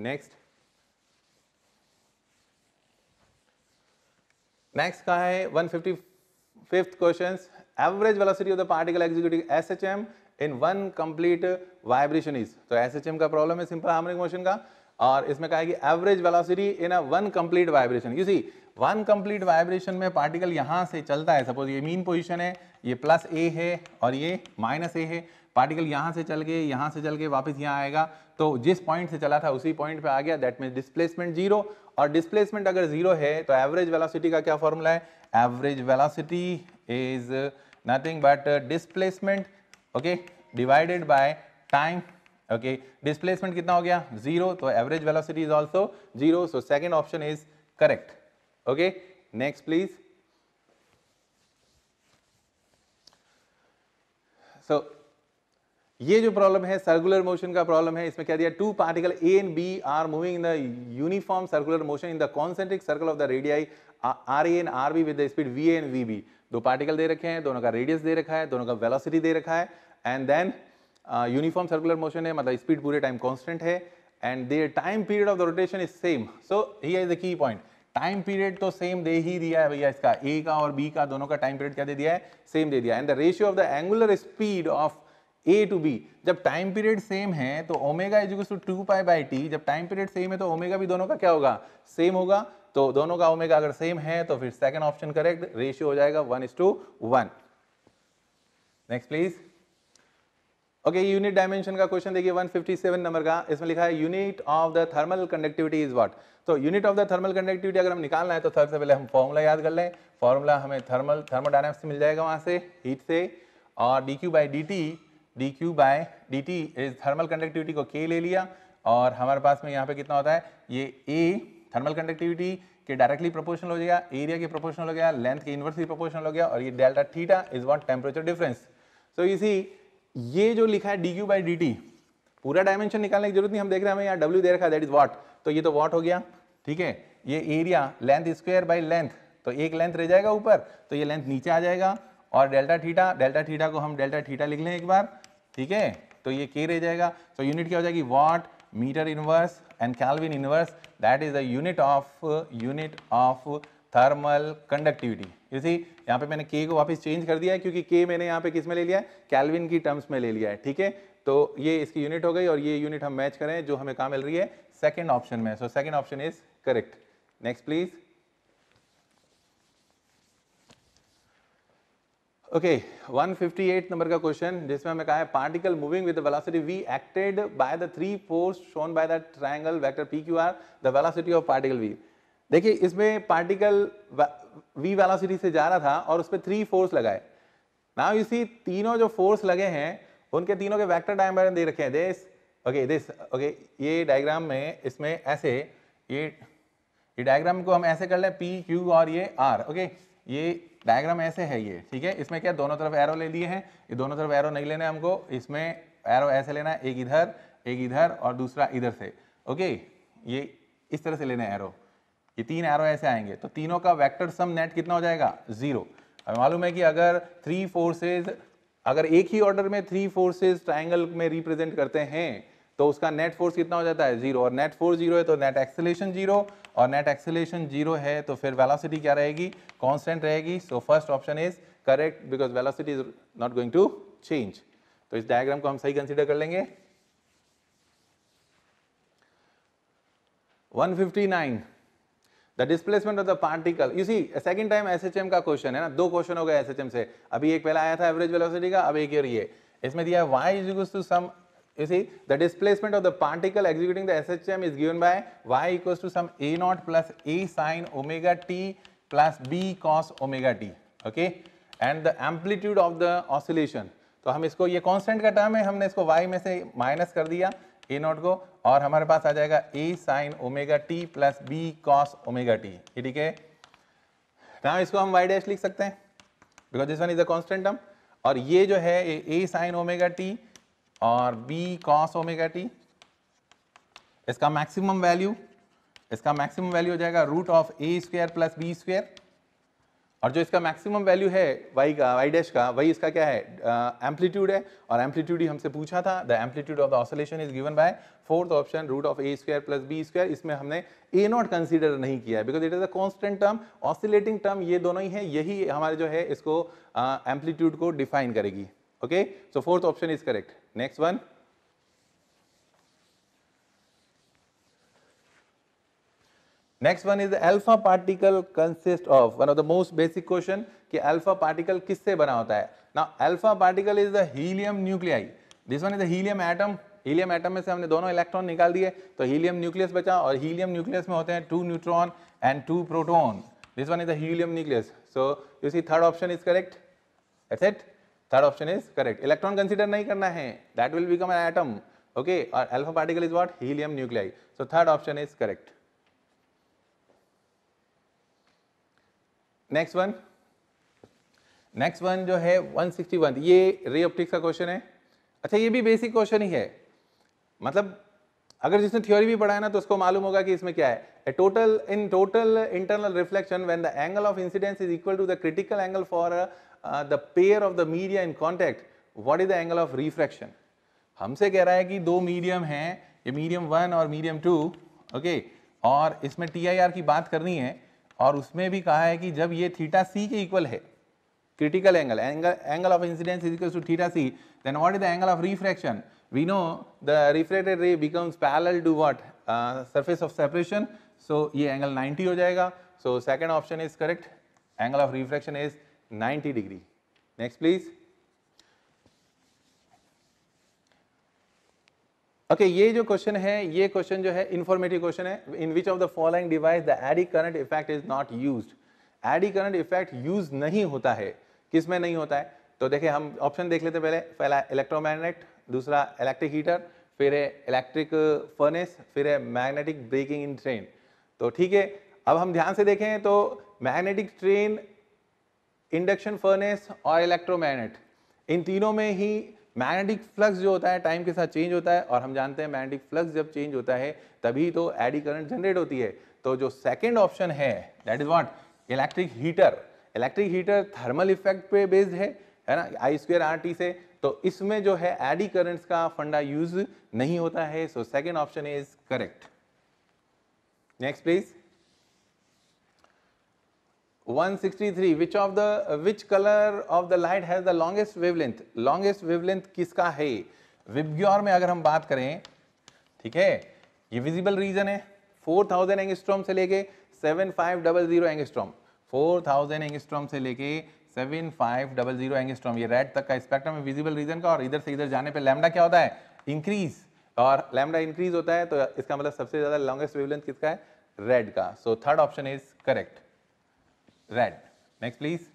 next का है 155th question, average velocity of the particle executing SHM in one complete vibration is. तो SHM का प्रॉब्लम है सिंपल हार्मोनिक मोशन का, और इसमें कहा है कि average velocity in a one complete vibration. You see one complete vibration में पार्टिकल यहां से चलता है, सपोज ये मीन पोजीशन है, ये +a है और ये -a है, पार्टिकल यहां से चल के वापस यहाँ आएगा, तो जिस पॉइंट से चला था उसी पॉइंट पे आ गया, दैट मीन्स डिस्प्लेसमेंट 0, और डिस्प्लेसमेंट अगर 0 है तो एवरेज वेलोसिटी का क्या फॉर्मूला है, average velocity is nothing but displacement, okay, divided by time, okay, displacement कितना हो गया 0, तो average velocity is also 0, so second option is correct. Okay, next please. So ये जो प्रॉब्लम है सर्कुलर मोशन का प्रॉब्लम है, इसमें क्या दिया, two particle A and B are moving in the uniform circular motion in the concentric circle of the radii RA and RB with the speed VA and VB। दो particle दे रखे हैं, दोनों का रेडियस दे रखा है, दोनों का वेलोसिटी दे रखा है, and then uniform circular motion है, मतलब स्पीड पूरे टाइम कांस्टेंट है, and their time period of the rotation is same. So here is the key point, time period तो सेम दे ही दिया है भैया, इसका A का और B का दोनों का टाइम पीरियड क्या दे दिया है, सेम दे दिया, and the ratio of the angular speed of A to B, जब टाइम पीरियड सेम है तो omega is equal to 2π/t, जब टाइम पीरियड सेम है तो ओमेगा भी दोनों का क्या होगा, सेम होगा, तो दोनों का ओमेगा अगर सेम है तो फिर सेकंड ऑप्शन करेक्ट, रेशियो हो जाएगा 1:1। Next please. Okay, unit dimension का क्वेश्चन देखिए 157 नंबर का, इसमें लिखा है unit of the thermal conductivity is what. तो unit of the thermal conductivity अगर हम निकालना है तो सबसे पहले हम फॉर्मूला याद कर लें, फॉर्मूला हमें थर्मोडायनामिक्स से मिल जाएगा, वहां से हीट से, और dq/dt इज थर्मल कंडक्टिविटी को k ले लिया, और हमारे पास में यहाँ पे कितना होता है, ये a थर्मल कंडक्टिविटी के डायरेक्टली प्रोपोर्शनल हो गया, एरिया के प्रोपोर्शनल हो गया, लेंथ के इनवर्सली प्रोपोर्शनल हो गया, और ये delta theta is what temperature difference. So इसी ये जो लिखा है dq/dt, पूरा डायमेंशन निकालने की जरूरत नहीं, हम देख रहे हैं हमें यहाँ w दे रखा है, दैट इज वाट, तो ये तो वाट हो गया, ठीक है, ये area length square by length, तो एक लेंथ रह जाएगा ऊपर, तो ये लेंथ नीचे आ जाएगा, और डेल्टा थीटा को हम डेल्टा थीटा लिख लें एक बार, ठीक है, तो ये k रह जाएगा, तो यूनिट क्या हो जाएगी, watt metre inverse and kelvin inverse, that is the unit of thermal conductivity. You see यहाँ पे मैंने k को वापस चेंज कर दिया है, क्योंकि k मैंने यहाँ पे किस में ले लिया है, केल्विन की टर्म्स में ले लिया है, ठीक है, तो ये इसकी यूनिट हो गई, और ये यूनिट हम मैच करें जो हमें कहाँ मिल रही है, सेकंड ऑप्शन में, so second option is correct. Next please. Okay, 158 नंबर का क्वेश्चन, जिसमें हमें कहा है particle moving with the velocity v acted by the three force shown by the triangle vector pqr, the velocity of particle v। देखिए इसमें particle v velocity से जा रहा था और उस पर 3 फोर्स लगाए। नाउ यू सी तीनों जो फोर्स लगे हैं उनके तीनों के वेक्टर डायमेंशन दे रखे हैं, दिस ओके, ये डायग्राम में इसमें ऐसे ये डायग्राम को हम ऐसे कर ले p q और ये r, ओके, ये डायग्राम ऐसे है ये, ठीक है, इसमें क्या दोनों तरफ एरो ले लिए हैं, ये दोनों तरफ एरो नहीं लेना है हमको, इसमें एरो ऐसे लेना है, एक इधर और दूसरा इधर से, ओके, ये इस तरह से लेना है एरो, ये 3 एरो ऐसे आएंगे, तो तीनों का वेक्टर सम नेट कितना हो जाएगा 0। हमें मालूम है कि अगर थ्री फोर्सेज, अगर एक ही ऑर्डर में थ्री फोर्सेज ट्राइंगल में रिप्रेजेंट करते हैं तो उसका नेट फोर्स कितना हो जाता है, जीरो, और नेट फोर्स जीरो है तो नेट एक्सेलरेशन जीरो, और नेट एक्सेलरेशन जीरो है तो फिर वेलोसिटी क्या रहेगी, कांस्टेंट रहेगी. So first option is correct because velocity is not going to change. तो इस डायग्राम को हम सही कंसीडर कर लेंगे. 159 the displacement of the particle. You see second time SHM का क्वेश्चन है ना, दो क्वेश्चन हो गए एसएचएम से. अभी एक पहला आया था एवरेज वेलोसिटी का, अब एक ये इसमें दिया y is equal to some, you see the displacement of the particle executing the SHM is given by y equals to some a naught plus a sin omega t plus b cos omega t, okay, and the amplitude of the oscillation. तो हम इसको, ये constant का term है, हमने इसको y में से माइनस कर दिया a नॉट को, और हमारे पास आ जाएगा a sin omega t plus b cos omega t. ठीक है, now इसको हम y डैश लिख सकते हैं because this one is a constant term, और ये जो है a sin omega t और b cos ओमेगा टी, इसका मैक्सिमम वैल्यू हो जाएगा root of a square plus b square, और जो इसका मैक्सिमम वैल्यू है y का, y डैश का, वही इसका क्या है, एम्पलीट्यूड है, और एम्पलीट्यूड ही हमसे पूछा था. The amplitude of the oscillation is given by fourth option root of a square plus b square. इसमें हमने ए नॉट कंसीडर नहीं किया है because it is a constant term, oscillating term ये दोनों ही है, यही हमारे जो है इसको एम्पलीट्यूड को डिफाइन करेगी. Okay, so fourth option is correct. Next one. Next one is the alpha particle consists of, one of the most basic question कि alpha particle किससे बना होता है. Now alpha particle is the helium nuclei. This one is the helium atom. Helium atom में से हमने दोनों electron निकाल दिए तो helium nucleus बचा, और helium nucleus में होते हैं 2 neutron and 2 proton. This one is the helium nucleus. So you see third option is correct. That's it. Third option is correct. Electron consider नहीं करना है, that will become an atom. Okay, और alpha particle is what? Helium nuclei. So third option is correct. Next one जो है 161, ये ray optics का question है. अच्छा, ये भी बेसिक क्वेश्चन ही है, मतलब अगर जिसने थ्योरी भी पढ़ा है ना तो उसको मालूम होगा कि इसमें क्या है. Total internal reflection when the angle of incidence is equal to the critical angle for the pair of the media in contact, what is the angle of refraction? हमसे कह रहा है कि दो मीडियम हैं, ये मीडियम 1 और मीडियम 2, ओके, और इसमें TIR की बात करनी है, और उसमें भी कहा है कि जब ये थीटा सी के इक्वल है, critical angle of incidence is equal to theta c, then what is the angle of refraction? We know the refracted ray becomes parallel to what? Surface of separation, so ये angle 90 हो जाएगा. So second option is correct. Angle of refraction is 90 degree. Next please. Okay, ये जो question है, ये question जो है informative question है. In which of the following device the eddy current effect is not used? Eddy current effect use नहीं होता है, किस में नहीं होता है? तो देखिए हम ऑप्शन देख लेते हैं. पहला इलेक्ट्रोमैग्नेट, दूसरा इलेक्ट्रिक हीटर, फिर है इलेक्ट्रिक फर्नेस, फिर है मैग्नेटिक ब्रेकिंग इन ट्रेन. तो ठीक है, अब हम ध्यान से देखें तो मैग्नेटिक ट्रेन, इंडक्शन फर्नेस और इलेक्ट्रोमैग्नेट, इन तीनों में ही मैग्नेटिक फ्लक्स जो होता है टाइम के साथ चेंज होता है, और हम जानते हैं मैग्नेटिक फ्लक्स जब चेंज होता है तभी तो एडी करंट जनरेट होती है. तो जो सेकेंड ऑप्शन है that is what, electric heater thermal effect पे बेस्ड है ना, I2RT से. तो इसमें जो है एडी करंट्स का फंडा यूज नहीं होता है. So second option is correct. Next please. 163, which color of the light has the longest wavelength? longest wavelength किसका है? विबग्योर में अगर हम बात करें, ठीक है, ये विजिबल रीजन है 4000 एंगस्ट्रॉम से लेके 7500 एंगस्ट्रॉम, 4000 एंगस्ट्रॉम से लेके 7500 एंगस्ट्रॉम, ये रेड तक का स्पेक्ट्रम है विजिबल रीजन का. और इधर से इधर जाने पे लैम्डा क्या होता है, इंक्रीज, और लैम्डा इंक्रीज होता है, तो इसका मतलब सबसे ज्यादा लॉन्गेस्ट वेवलेंथ किसका है, रेड का. So third option is correct, red. Next please.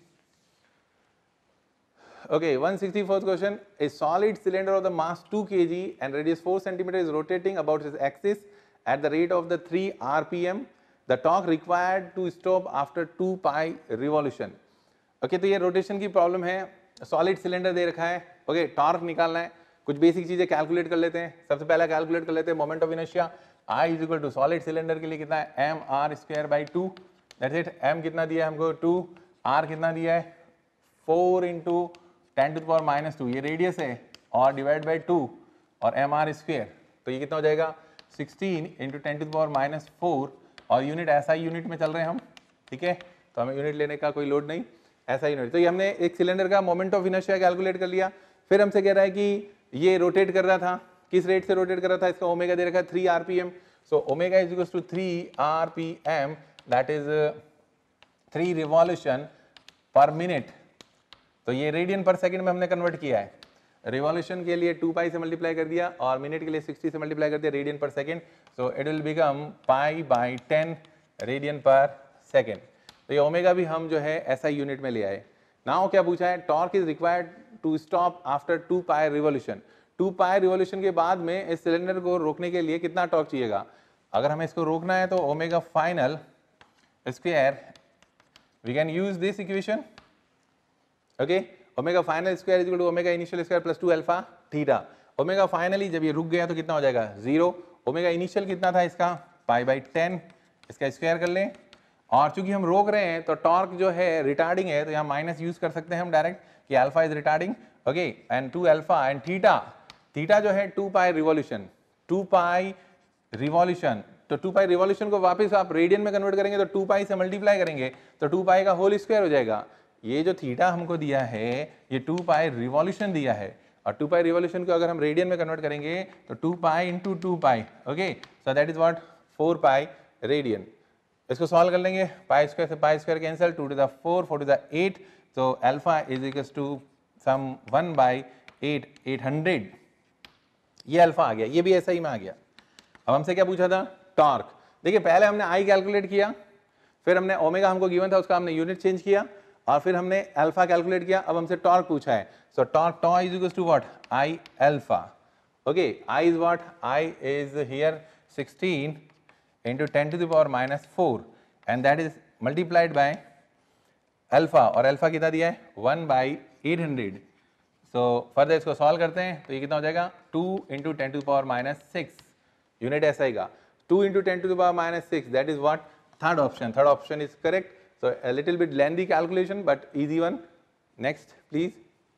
Okay, 164th question. A solid cylinder of the mass 2 kg and radius 4 cm is rotating about its axis at the rate of the 3 rpm. The torque required to stop after 2 pi revolution. Okay, तो ये rotation की problem है, solid cylinder दे रखा है. Okay, torque निकालना है. कुछ basic चीजें कैलकुलेट कर लेते हैं. सबसे पहला कैलकुलेट कर लेते हैं moment of inertia. I is equal to solid cylinder के लिए कितना है, mr² by 2. That's it. m कितना दिया है हमको 2, r कितना दिया है 4 इंटू 10⁻², ये रेडियस है, और डिवाइड बाई 2 और mr स्क्वायर, तो ये कितना हो जाएगा 16 इंटू 10⁻⁴, और यूनिट ऐसा ही यूनिट में चल रहे हैं हम, ठीक है, तो हमें यूनिट लेने का कोई लोड नहीं, ऐसा यूनिट। तो ये हमने एक सिलेंडर का मोमेंट ऑफ इनर्शिया कैलकुलेट कर लिया। फिर हमसे कह रहा है कि ये रोटेट कर रहा था, किस रेट से रोटेट कर रहा था, इसका ओमेगा दे रखा है 3 rpm, so omega is equals to 3 rpm, that is 3 revolution per minute. तो ये रेडियन पर सेकंड में हमने कन्वर्ट किया है, रिवॉल्यूशन के लिए 2 पाई से मल्टीप्लाई कर दिया और मिनट के लिए 60 से मल्टीप्लाई कर दिया radian per second, so it will become π/10 radian per second. तो ये ओमेगा भी हम जो है ऐसा यूनिट में ले आए। नाउ क्या पूछा है, torque is required to stop after 2 pi revolution. 2 pi revolution के बाद में इस सिलेंडर को रोकने के लिए कितना टॉर्क चाहिएगा। अगर हमें इसको रोकना है तो omega final square, we can use this equation, okay, omega final square is equal to omega initial square plus 2 alpha theta. Omega finally जब ये रुक गया तो कितना हो जाएगा 0, ओमेगा इनिशियल कितना था इसका π/10, इसका स्क्वायर कर लें, और चूंकि हम रोक रहे हैं तो टॉर्क जो है रिटार्डिंग है, तो यहाँ माइनस यूज कर सकते हैं हम डायरेक्ट कि alpha is retarding, okay, and 2 alpha and theta जो है 2 पाई रिवॉल्यूशन, 2 पाई रिवॉल्यूशन, तो 2 पाई रिवॉल्यूशन को वापस आप रेडियन में कन्वर्ट करेंगे तो 2 पाई से मल्टीप्लाई करेंगे तो 2 पाई का होल स्क्वायर हो जाएगा। ये जो थीटा हमको दिया है ये 2 पाई रिवॉल्यूशन दिया है, और 2 पाई रिवॉल्यूशन को अगर हम रेडियन में कन्वर्ट करेंगे तो 2 pi into 2 pi, okay, so that is what 4 pi radian. इसको सॉल्व कर लेंगे, पाई स्क्वायर से pi square cancel, 2 to the 4, 4 to the 8, तो alpha is equals to some 1/8, 800, ये अल्फा आ गया, ये भी ऐसा ही में आ गया। अब हमसे क्या पूछा था, टॉर्क। देखिए पहले हमने आई कैलकुलेट किया, फिर हमने ओमेगा हमको गिवन था उसका हमने यूनिट चेंज किया, और फिर हमने अल्फा कैलकुलेट किया। अब हमसे टॉर्क पूछा है, so torque tau is equals to what I alpha, okay, I is what, I is here 16 into 10⁻⁴, and that is multiplied by alpha, और अल्फा कितना दिया है 1/800। सो फर्दर इसको सॉल्व करते हैं तो ये कितना हो जाएगा 2 into 10⁻⁶, यूनिट ऐसा ही का 2 into 10⁻⁶, that is what third option is correct. So a little bit lengthy calculation but easy one. Next please.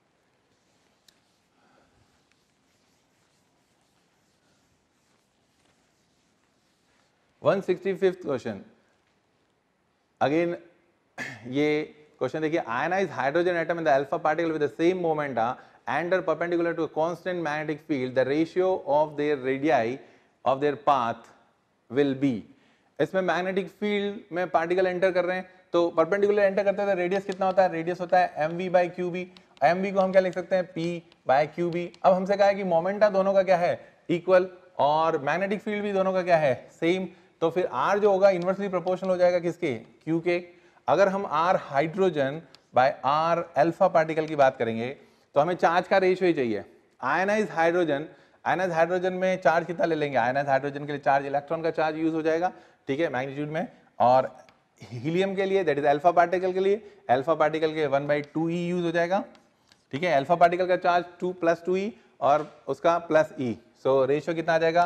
One 165th question, again ये क्वेश्चन देखिए, ionize hydrogen atom in the alpha particle with the same momenta and are perpendicular to a constant magnetic field, the ratio of their radii of their path will be. इसमें magnetic field में particle enter कर रहे हैं तो perpendicular enter करते हैं तो radius कितना होता है, रेडियस होता है mv/qb, mv को हम क्या लिख सकते हैं p/qb। अब हमसे कहा है कि मोमेंटा दोनों का क्या है इक्वल, और मैग्नेटिक फील्ड भी दोनों का क्या है सेम, तो फिर R जो होगा इनवर्सली प्रोपोर्शनल हो जाएगा किसके, Q के। अगर हम R hydrogen by R alpha particle की बात करेंगे तो हमें चार्ज का रेशियो ही चाहिए। आयनाइज हाइड्रोजन में चार्ज कितना ले लेंगे, आयनाइज हाइड्रोजन के लिए चार्ज, इलेक्ट्रॉन का चार्ज यूज हो जाएगा, ठीक है, मैग्नीट्यूड में, और हीलियम के लिए दैट इज अल्फा पार्टिकल के लिए, अल्फा पार्टिकल के 1/2e यूज हो जाएगा, ठीक है, अल्फा पार्टिकल का चार्ज 2 + 2e और उसका प्लस e, सो रेशियो कितना आ जाएगा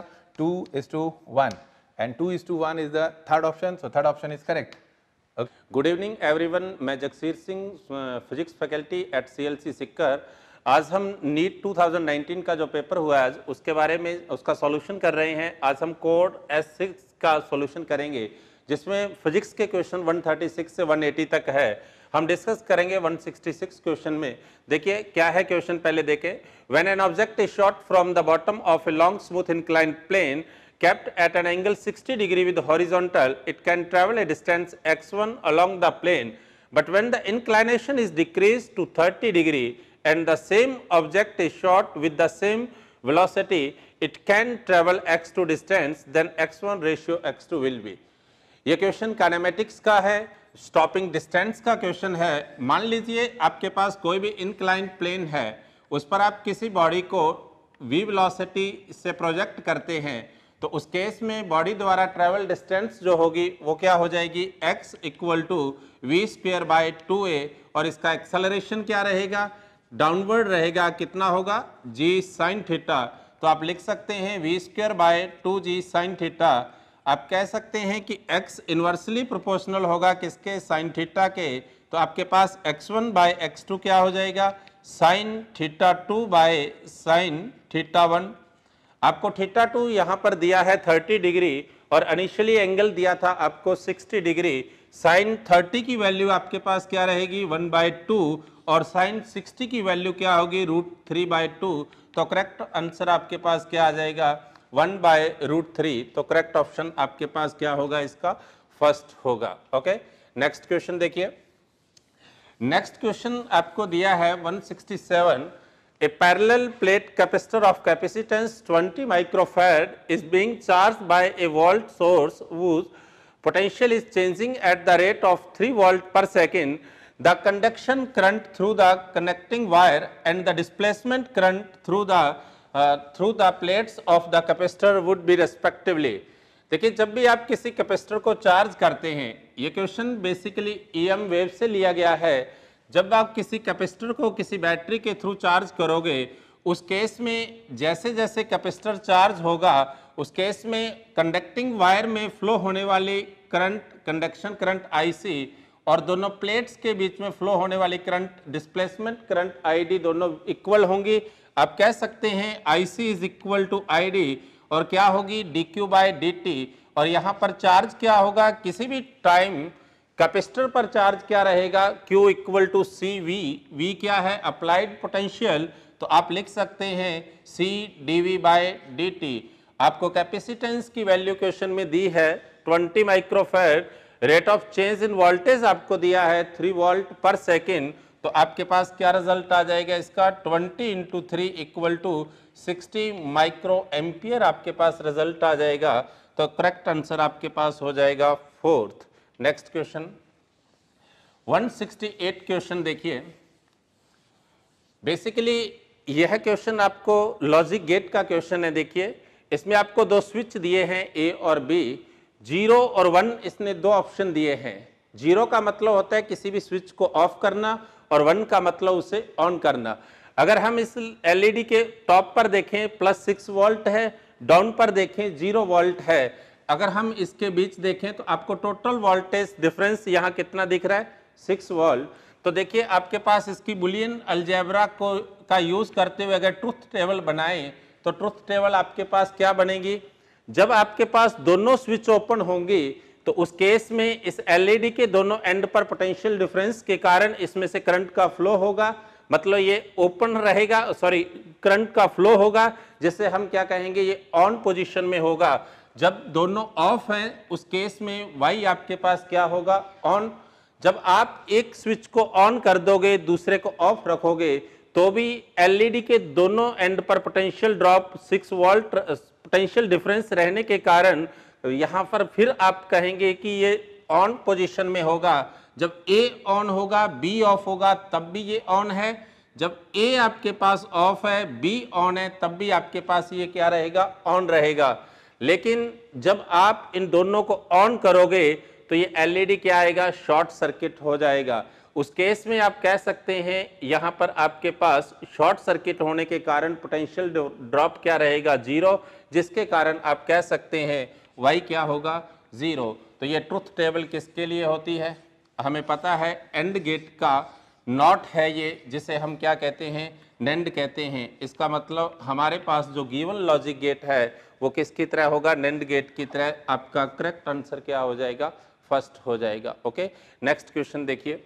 2:1, and 2:1 is the third option, so third option is correct. Good evening everyone, मैं Jagsir Singh, physics faculty at CLC Sikar. आज हम नीट 2019 का जो पेपर हुआ है आज उसके बारे में उसका सॉल्यूशन कर रहे हैं। आज हम Code-S6 का सॉल्यूशन करेंगे जिसमें फिजिक्स के क्वेश्चन 136 से 180 तक है। हम डिस्कस करेंगे 166 क्वेश्चन में। देखिए क्या है क्वेश्चन, पहले देखें। When an object is shot from the bottom of a long smooth inclined plane kept at an angle 60 degree with horizontal, it can travel a distance x1 along the plane, but when the inclination is decreased to 30 degree and the same object is shot with the same velocity, it can travel x2 distance, then x1 ratio x2 will be। ये question kinematics का है, stopping distance का question है। मान लीजिए आपके पास कोई भी इंक्लाइंड प्लेन है, उस पर आप किसी बॉडी को v वेलोसिटी से प्रोजेक्ट करते हैं, तो उस केस में बॉडी द्वारा ट्रेवल डिस्टेंस जो होगी वो क्या हो जाएगी x = v²/2a, और इसका एक्सेलरेशन क्या रहेगा, डाउनवर्ड रहेगा, कितना होगा g sin थीटा। तो आप लिख सकते हैं v²/2g sin थीटा। आप कह सकते हैं कि x इनवर्सली प्रोपोर्शनल होगा किसके, sin थीटा के, तो आपके पास x1 बाय x2 क्या हो जाएगा, sine theta 2 by sine theta 1। आपको थीटा 2 यहाँ पर दिया है 30 डिग्री और इनिशियली एंगल दिया था आपको 60 डिग्री। साइन 30 की वैल्यू आपके पास क्या रहेगी 1/2 और साइन 60 की वैल्यू क्या होगी √3/2। तो करेक्ट आंसर आपके पास क्या आ जाएगा 1/√3। तो करेक्ट ऑप्शन आपके पास क्या होगा, इसका फर्स्ट होगा। ओके, नेक्स्ट क्वेश्चन देखिए। नेक्स्ट क्वेश्चन आपको दिया है 167। A parallel plate capacitor of capacitance 20 microfarad is being charged by a volt source whose potential is changing at the rate of 3 volt per second. The conduction current through the connecting wire and the displacement current through the plates of the capacitor would be respectively. देखिए, जब भी आप किसी capacitor को charge करते हैं, ये question basically EM wave से लिया गया है। जब आप किसी कैपेसिटर को किसी बैटरी के थ्रू चार्ज करोगे, उस केस में जैसे जैसे कैपेसिटर चार्ज होगा, उस केस में कंडक्टिंग वायर में फ्लो होने वाली करंट, कंडक्शन करंट IC, और दोनों प्लेट्स के बीच में फ्लो होने वाली करंट, डिस्प्लेसमेंट करंट ID, दोनों इक्वल होंगी। आप कह सकते हैं IC is equal to ID, और क्या होगी dq/dt। और यहाँ पर चार्ज क्या होगा, किसी भी टाइम कैपेसिटर पर चार्ज क्या रहेगा, Q equal to CV। V क्या है, अप्लाइड पोटेंशियल, तो आप लिख सकते हैं C dV/dt। आपको कैपेसिटेंस की वैल्यू क्वेश्चन में दी है 20 microfarad, rate of change in voltage आपको दिया है 3 वोल्ट पर सेकेंड। तो आपके पास क्या रिजल्ट आ जाएगा इसका, 20 × 3 इक्वल टू 60 माइक्रो एम्पियर आपके पास रिजल्ट आ जाएगा। तो करेक्ट आंसर आपके पास हो जाएगा फोर्थ। नेक्स्ट क्वेश्चन 168 क्वेश्चन देखिए। बेसिकली यह क्वेश्चन आपको लॉजिक गेट का क्वेश्चन है। देखिए, इसमें आपको दो स्विच दिए हैं A और B, 0 और 1 इसने दो ऑप्शन दिए हैं। 0 का मतलब होता है किसी भी स्विच को ऑफ करना और 1 का मतलब उसे ऑन करना। अगर हम इस LED के टॉप पर देखें +6 वोल्ट है, डाउन पर देखें 0 वोल्ट है। अगर हम इसके बीच देखें तो आपको टोटल वोल्टेज डिफरेंस यहाँ कितना दिख रहा है, 6 वोल्ट। तो देखिए, आपके पास इसकी बुलियन अलजेब्रा का यूज करते हुए अगर ट्रुथ टेबल बनाएं तो ट्रुथ टेबल आपके पास क्या बनेगी, जब आपके पास दोनों स्विच ओपन होंगी तो उस केस में इस LED के दोनों एंड पर पोटेंशियल डिफरेंस के कारण इसमें से करंट का फ्लो होगा। मतलब ये ओपन रहेगा, सॉरी, करंट का फ्लो होगा, जिससे हम क्या कहेंगे, ये ऑन पोजीशन में होगा। जब दोनों ऑफ हैं उस केस में Y आपके पास क्या होगा, ऑन। जब आप एक स्विच को ऑन कर दोगे, दूसरे को ऑफ रखोगे, तो भी LED के दोनों एंड पर potential drop 6 volt potential difference रहने के कारण यहाँ पर फिर आप कहेंगे कि ये ऑन पोजीशन में होगा। जब A ऑन होगा, B ऑफ होगा, तब भी ये ऑन है। जब A आपके पास ऑफ है, B ऑन है, तब भी आपके पास ये क्या रहेगा, ऑन रहेगा। लेकिन जब आप इन दोनों को ऑन करोगे तो ये LED क्या आएगा, शॉर्ट सर्किट हो जाएगा। उस केस में आप कह सकते हैं यहाँ पर आपके पास शॉर्ट सर्किट होने के कारण पोटेंशियल ड्रॉप क्या रहेगा, 0, जिसके कारण आप कह सकते हैं Y क्या होगा, 0। तो ये ट्रुथ टेबल किसके लिए होती है, हमें पता है एंड गेट का नॉट है ये, जिसे हम क्या कहते हैं, नेंड कहते हैं। इसका मतलब हमारे पास जो गिवन लॉजिक गेट है वो किसकी तरह होगा, नेंड गेट की तरह। आपका करेक्ट आंसर क्या हो जाएगा, फर्स्ट हो जाएगा। ओके, नेक्स्ट क्वेश्चन देखिए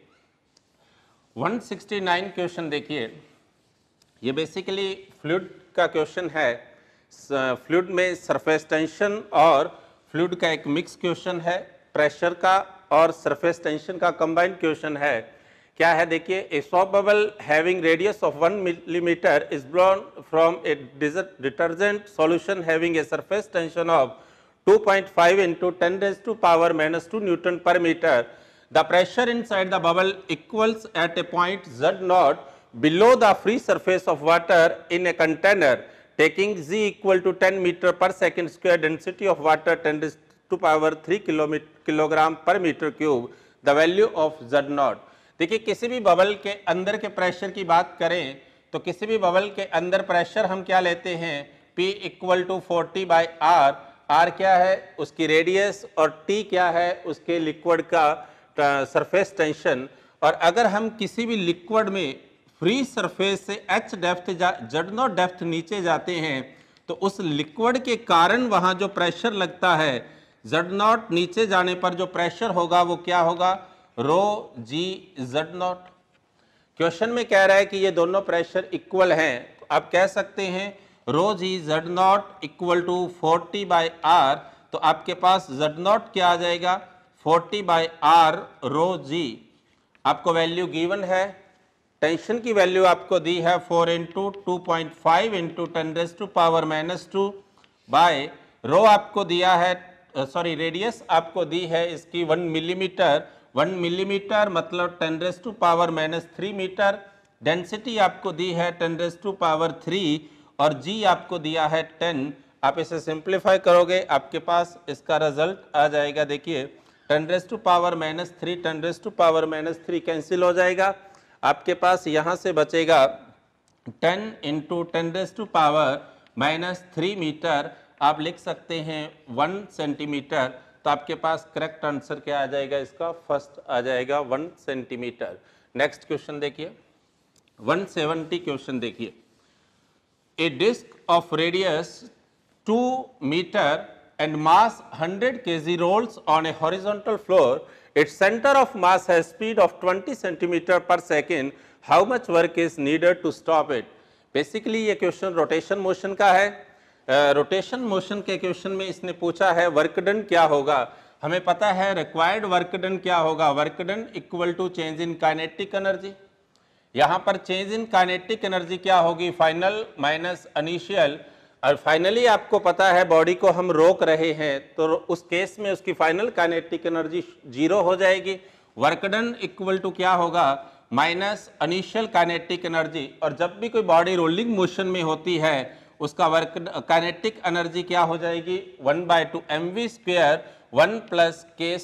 169 क्वेश्चन देखिए। ये बेसिकली फ्लूइड का क्वेश्चन है। फ्लूइड में सरफेस टेंशन और फ्लूइड का एक मिक्स क्वेश्चन है, प्रेशर का और सरफेस टेंशन का कंबाइंड क्वेश्चन है। क्या है देखिए, a soap bubble having radius of 1 millimeter is blown from a detergent solution having a surface tension of 2.5 into 10⁻⁻² Newton per meter. The pressure inside the bubble equals at a point Z0 below the free surface of water in a container, taking Z equal to 10 meter per second square, density of water 10⁻³ kilogram per meter cube, the value of Z0. देखिए, किसी भी bubble के अंदर के pressure की बात करें तो किसी भी बबल के अंदर प्रेशर हम क्या लेते हैं, P equal to 40/R। R क्या है, उसकी रेडियस, और T क्या है, उसके लिक्विड का सरफेस टेंशन। और अगर हम किसी भी लिक्विड में फ्री सरफेस से h डेप्थ Z0 डेप्थ नीचे जाते हैं तो उस लिक्विड के कारण वहां जो प्रेशर लगता है Z0 नीचे जाने पर जो प्रेशर होगा वो क्या होगा, रो जी Z0। क्वेश्चन में कह रहा है कि ये दोनों प्रेशर इक्वल हैं, तो आप कह सकते हैं रो जी Z0 इक्वल टू 40/R। तो आपके पास Z0 क्या आ जाएगा, 40/R रो जी। आपको वैल्यू गिवन है, टेंशन की वैल्यू आपको दी है 4 × 2.5 × 10⁻⁻² बाय रो आपको दिया है, सॉरी रेडियस आपको दी है इसकी 1 मिलीमीटर। 1 मिलीमीटर मतलब 10⁻³ मीटर। डेंसिटी आपको दी है 10⁻³ और जी आपको दिया है 10। आप इसे सिंप्लीफाई करोगे आपके पास इसका रिजल्ट आ जाएगा, देखिए 10⁻³ 10⁻³ कैंसिल हो जाएगा, आपके पास यहाँ से बचेगा 10 × 10⁻³ मीटर। आप लिख सकते हैं 1 सेंटीमीटर। तो आपके पास करेक्ट आंसर क्या आ जाएगा, इसका फर्स्ट आ जाएगा 1 सेंटीमीटर। नेक्स्ट क्वेश्चन देखिए 170 क्वेश्चन देखिए। A disc of radius 2 meter and mass 100 kg rolls on a horizontal floor. Its center of mass has speed of 20 centimeter per second. How much work is needed to stop it? Basically ये question rotation motion का है। Rotation motion के question में इसने पूछा है work done क्या होगा। हमें पता है रिक्वायर्ड वर्क डन क्या होगा, work done equal to change in kinetic energy. यहाँ पर चेंज इन काइनेटिक एनर्जी क्या होगी, फाइनल माइनस इनिशियल। और फाइनली आपको पता है बॉडी को हम रोक रहे हैं तो उस केस में उसकी फाइनल काइनेटिक एनर्जी 0 हो जाएगी। वर्क डन इक्वल टू क्या होगा, माइनस इनिशियल काइनेटिक एनर्जी। और जब भी कोई बॉडी रोलिंग मोशन में होती है उसका वर्क काइनेटिक एनर्जी क्या हो जाएगी, 1/2 mv², 1 +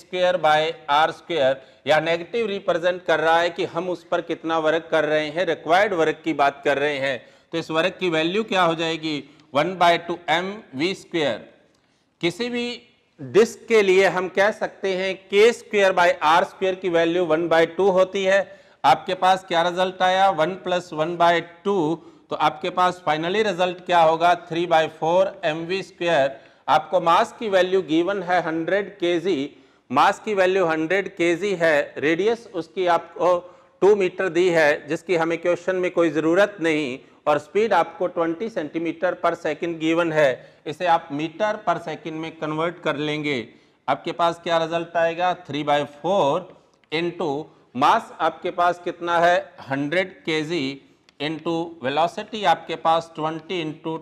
k²/r²। या नेगेटिव रिप्रेजेंट कर रहा है कि हम उस पर कितना वर्क कर रहे हैं, रिक्वायर्ड वर्क की बात कर रहे हैं। तो इस वर्क की वैल्यू क्या हो जाएगी, 1/2 mv²। किसी भी डिस्क के लिए हम कह सकते हैं k²/r² की वैल्यू 1/2 होती है। आपके पास क्या रिजल्ट आया, 1 + 1/2। तो आपके पास फाइनली रिजल्ट क्या होगा, 3/4 mv²। आपको मास की वैल्यू गिवन है 100 kg, मास की वैल्यू 100 kg है, रेडियस उसकी आपको 2 मीटर दी है जिसकी हमें क्वेश्चन में कोई ज़रूरत नहीं, और स्पीड आपको 20 सेंटीमीटर पर सेकंड गिवन है। इसे आप मीटर पर सेकंड में कन्वर्ट कर लेंगे, आपके पास क्या रिजल्ट आएगा, 3/4 इंटू मास आपके पास कितना है 100 kg इंटू वेलोसिटी आपके पास 20 इंटू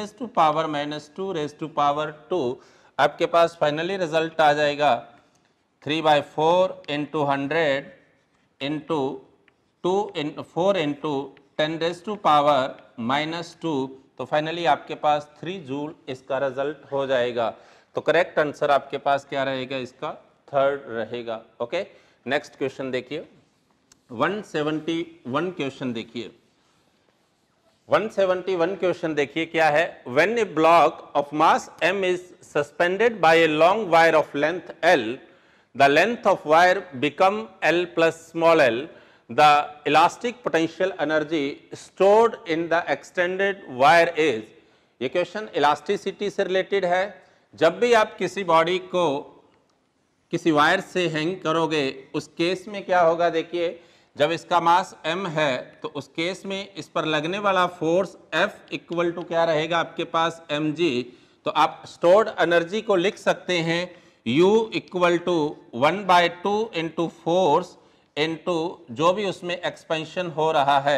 10⁻⁻²⁻²। आपके पास फाइनली रिजल्ट आ जाएगा 3/4 इंटू 100 इंटू 4 इंटू 10⁻⁻²। तो फाइनली आपके पास 3 जूल इसका रिजल्ट हो जाएगा। तो करेक्ट आंसर आपके पास क्या रहेगा, इसका थर्ड रहेगा। ओके, नेक्स्ट क्वेश्चन देखिए 171 क्वेश्चन देखिए। 171 क्वेश्चन देखिए क्या है, when a block of mass m is suspended by a long wire of length l, the length of wire become l plus small l, the elastic potential energy stored in the extended wire is। ये question elasticity से related है। जब भी आप किसी body को किसी wire से हैंग करोगे उस केस में क्या होगा, देखिए जब इसका मास m है तो उस केस में इस पर लगने वाला फोर्स F इक्वल टू क्या रहेगा आपके पास mg। तो आप स्टोर्ड एनर्जी को लिख सकते हैं U equal to 1/2 into force into जो भी उसमें एक्सपेंशन हो रहा है।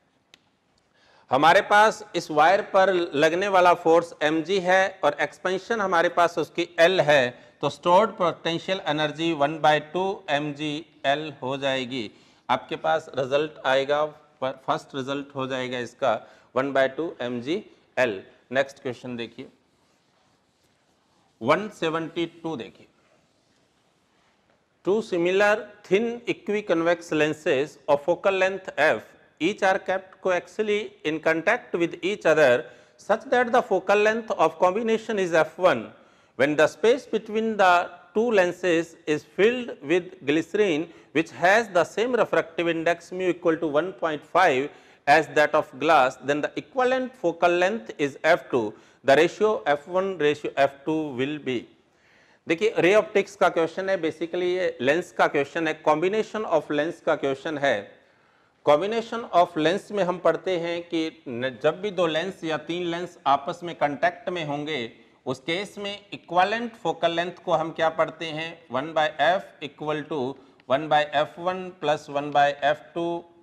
हमारे पास इस वायर पर लगने वाला फोर्स mg है और एक्सपेंशन हमारे पास उसकी L है, तो stored potential energy 1/2 mg L हो जाएगी। आपके पास रिजल्ट आएगा, फर्स्ट रिजल्ट हो जाएगा इसका 1/2 mg L। नेक्स्ट क्वेश्चन देखिए 172 देखिए। Two similar thin equiconvex lenses of focal length f, each are kept coaxially in contact with each other such that the focal length of combination is f1. When the space between the two lenses is filled with glycerine which has the same refractive index mu equal to 1.5 as that of glass, then the equivalent focal length is f2. The ratio f1 ratio f2 will be. देखिए ray optics का question है, basically ये lens का question है, combination of lens का question है। Combination of lens में हम पढ़ते हैं कि जब भी दो लेंस या तीन लेंस आपस में कांटेक्ट में होंगे उस केस में इक्विवेलेंट फोकल लेंथ को हम क्या पढ़ते हैं, 1/f equal to 1/f1 plus 1/f2।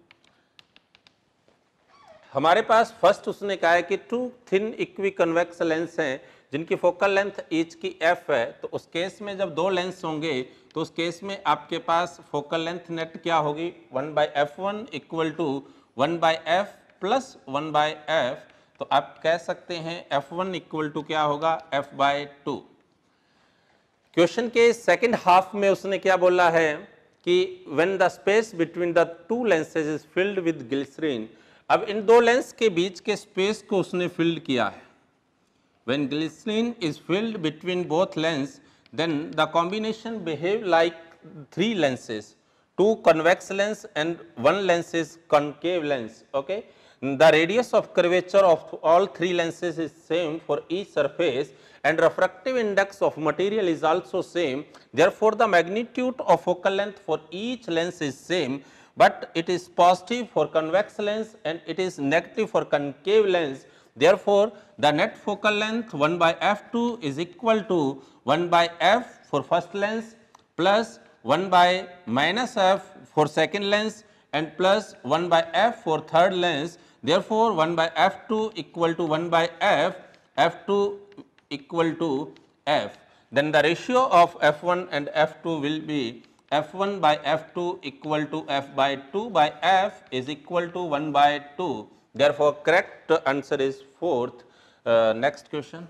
हमारे पास फर्स्ट उसने कहा है कि two thin equiconvex lens हैं जिनकी फोकल लेंथ ईच की f है, तो उस केस में जब दो लेंस होंगे तो उस केस में आपके पास फोकल लेंथ नेट क्या होगी, 1/f1 equal to 1/f plus 1/f। तो आप कह सकते हैं f1 इक्वल टू क्या होगा, f/2। क्वेश्चन के सेकंड हाफ में उसने क्या बोला है कि when the space between the two lenses is filled with glycerine. अब इन दो लेंस के बीच के स्पेस को उसने फिल्ड किया है। When glycerine is filled between both lenses, then the combination behave like three lenses, two convex lens and one lens is concave lens. Okay, the radius of curvature of all three lenses is same for each surface, and refractive index of material is also same. Therefore, the magnitude of focal length for each lens is same, but it is positive for convex lens and it is negative for concave lens. Therefore, the net focal length 1/f2 is equal to 1/f for first lens plus 1/-f for second lens and plus 1/f for third lens. Therefore, 1/f2 equal to 1/f, f2 equal to f. Then the ratio of f1 and f2 will be f1/f2 equal to f/2/f is equal to 1/2. Therefore, correct answer is fourth. Next question,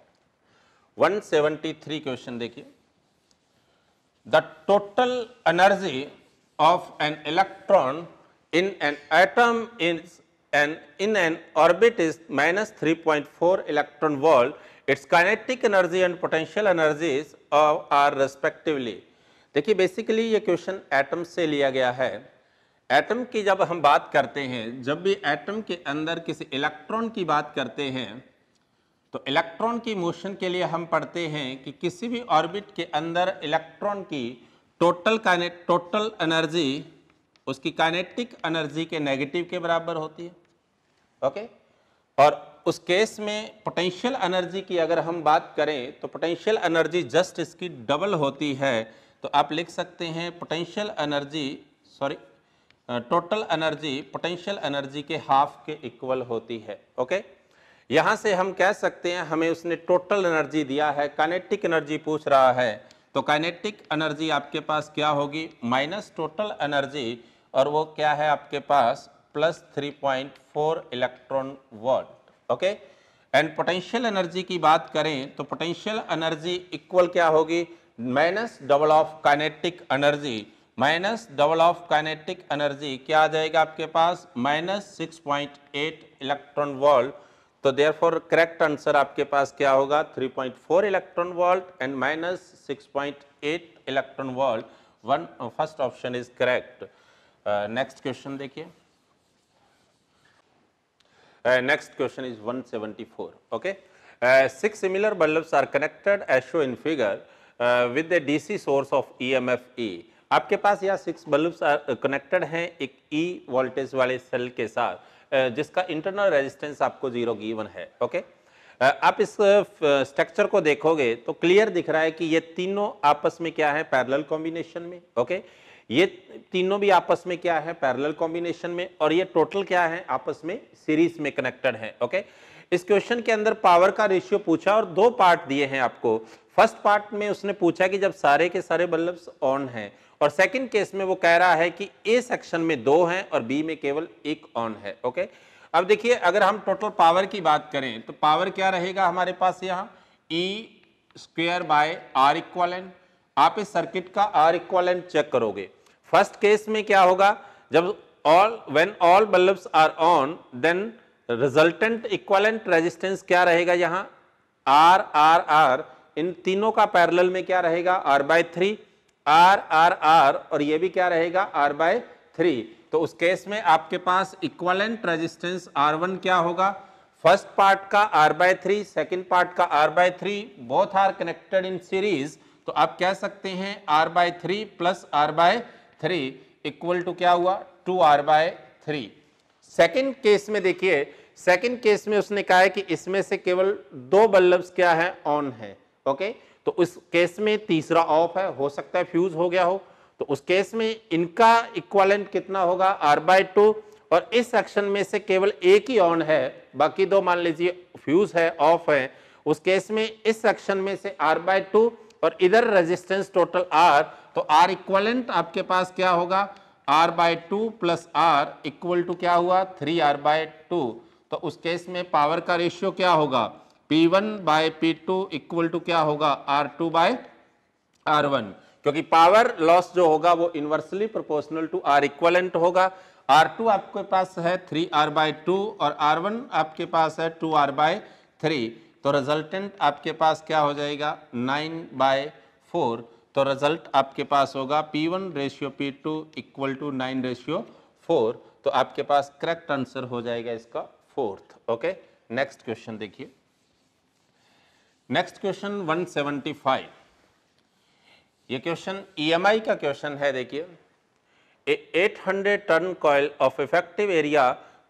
173 question देखिए। The total energy of an electron in an atom is in an orbit is minus 3.4 electron volt. Its kinetic energy and potential energies are respectively. देखिए basically ये question atom से लिया गया है। Atom की जब हम बात करते हैं, जब भी एटम के अंदर किसी इलेक्ट्रॉन की बात करते हैं तो इलेक्ट्रॉन की मोशन के लिए हम पढ़ते हैं कि किसी भी ऑर्बिट के अंदर इलेक्ट्रॉन की टोटल एनर्जी उसकी काइनेटिक एनर्जी के नेगेटिव के बराबर होती है। ओके, और उस केस में पोटेंशियल एनर्जी की अगर हम बात करें तो पोटेंशियल एनर्जी जस्ट इसकी डबल होती है। तो आप लिख सकते हैं potential energy total energy potential energy के हाफ के इक्वल होती है। ओके, यहां से हम कह सकते हैं हमें उसने टोटल एनर्जी दिया है, काइनेटिक एनर्जी पूछ रहा है, तो काइनेटिक एनर्जी आपके पास क्या होगी, माइनस टोटल एनर्जी, और वो क्या है आपके पास plus 3.4 electron volt. Okay, and potential energy की बात करें तो पोटेंशियल एनर्जी इक्वल क्या होगी, minus double of kinetic energy, minus double of kinetic energy क्या आ जाएगा आपके पास, माइनस 6.8 इलेक्ट्रॉन वोल्ट। तो देयरफॉर करेक्ट आंसर आपके पास क्या होगा, 3.4 electron volt and minus 6.8 electron volt. First option is correct. Next question देखिए। Next question is 174। Okay, 6 similar bulbs are connected as shown in figure with a DC source of EMF E। आपके पास यह 6 bulbs connected हैं एक E voltage वाले cell के साथ जिसका internal resistance आपको 0 गिवन है। ओके, आप इस स्ट्रक्चर को देखोगे तो क्लियर दिख रहा है कि ये तीनों आपस में क्या है, पैरेलल कॉम्बिनेशन में। ओके, ये तीनों भी आपस में क्या है, पैरेलल कॉम्बिनेशन में, और ये टोटल क्या है, आपस में सीरीज में कनेक्टेड है। ओके, इस क्वेश्चन के अंदर पावर का रेशियो पूछा और 2 पार्ट दिए हैं आपको। फर्स्ट पार्ट में उसने पूछा कि जब सारे के सारे बल्ब्स ऑन हैं, और सेकंड केस में वो कह रहा है कि ए सेक्शन में 2 हैं और बी में केवल 1 ऑन है। ओके, अब देखिए अगर हम टोटल पावर की बात करें तो पावर क्या रहेगा हमारे पास यहाँ, E² R इक्वलेंट। आप इस सर्किट का R इक्वलेंट चेक करोगे। फर्स्ट केस में क्या होगा, जब when all bulbs are on then resultant equivalent resistance क्या रहेगा यहाँ, R R R इन तीनों का पैरेलल में क्या रहेगा, r/3, r और ये भी क्या रहेगा, r/3। तो उस केस में आपके पास इक्विवेलेंट रेजिस्टेंस R1 क्या होगा, फर्स्ट पार्ट का r/3, सेकंड पार्ट का r/3, both are connected in series, तो आप कह सकते हैं r/3 plus r/3 equal to क्या हुआ, 2r/3। सेकंड केस में देखिए, सेकंड केस में उसने कहा है कि इसमें से केवल 2 बल्ब्स क्या है, ऑन है। ओके, तो उस केस में तीसरा ऑफ है, हो सकता है फ्यूज हो गया हो, तो उस केस में इनका इक्विवेलेंट कितना होगा, r/2, और इस सेक्शन में से केवल एक ही ऑन है, बाकी 2 मान लीजिए फ्यूज है, ऑफ है। उस केस में इस सेक्शन में से r/2 और इधर रेजिस्टेंस टोटल R, तो R इक्विवेलेंट आपके पास क्या होगा, r/2 plus R equal to क्या हुआ, 3r/2। तो उस केस में पावर का रेशियो क्या होगा, P1/P2 इक्वल टू क्या होगा, R2/R1, क्योंकि पावर लॉस जो होगा वो inversely proportional to R equivalent होगा। R2 आपके पास है 3r/2 और R1 आपके पास है 2r/3, तो रिजल्टेंट आपके पास क्या हो जाएगा, 9/4। तो रिजल्ट आपके पास होगा P1/P2 इक्वल टू 9/4। तो आपके पास करेक्ट आंसर हो जाएगा इसका 4th। ओके, नेक्स्ट क्वेश्चन देखिए। नेक्स्ट क्वेश्चन 175, ये क्वेश्चन EMI का क्वेश्चन है। देखिए, 800 turn coil of effective area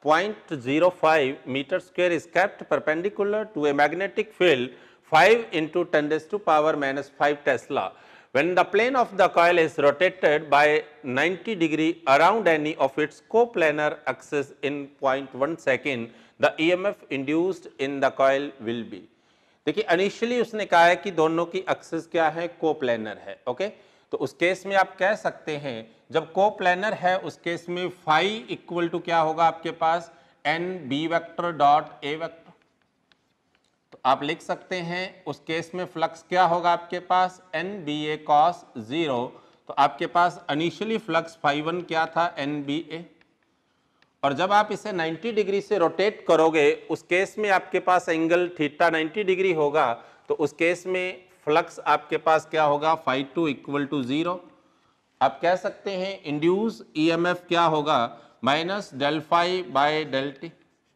0.05 meter square is kept perpendicular to a magnetic field 5 into 10 raised to power minus 5 Tesla. When the plane of the coil is rotated by 90 degree around any of its coplanar axis in 0.1 second, the EMF induced in the coil will be। देखिए, initially उसने कहा है कि दोनों की axis क्या है, coplanar है। ओके, तो उस केस में आप कह सकते हैं जब कोप्लेनर है उस केस में फाई इक्वल टू क्या होगा आपके पास, N B vector dot A vector. तो आप लिख सकते हैं उस केस में फ्लक्स क्या होगा आपके पास, एन बी ए कॉस 0। तो आपके पास इनिशियली फ्लक्स φ1 क्या था, एन बी ए, और जब आप इसे 90 डिग्री से रोटेट करोगे उस केस में आपके पास एंगल थीटा 90 डिग्री होगा। तो उस केस में फ्लक्स आपके पास क्या होगा, φ2 इक्वल टू 0। आप कह सकते हैं इंड्यूस EMF क्या होगा, minus del phi by del T,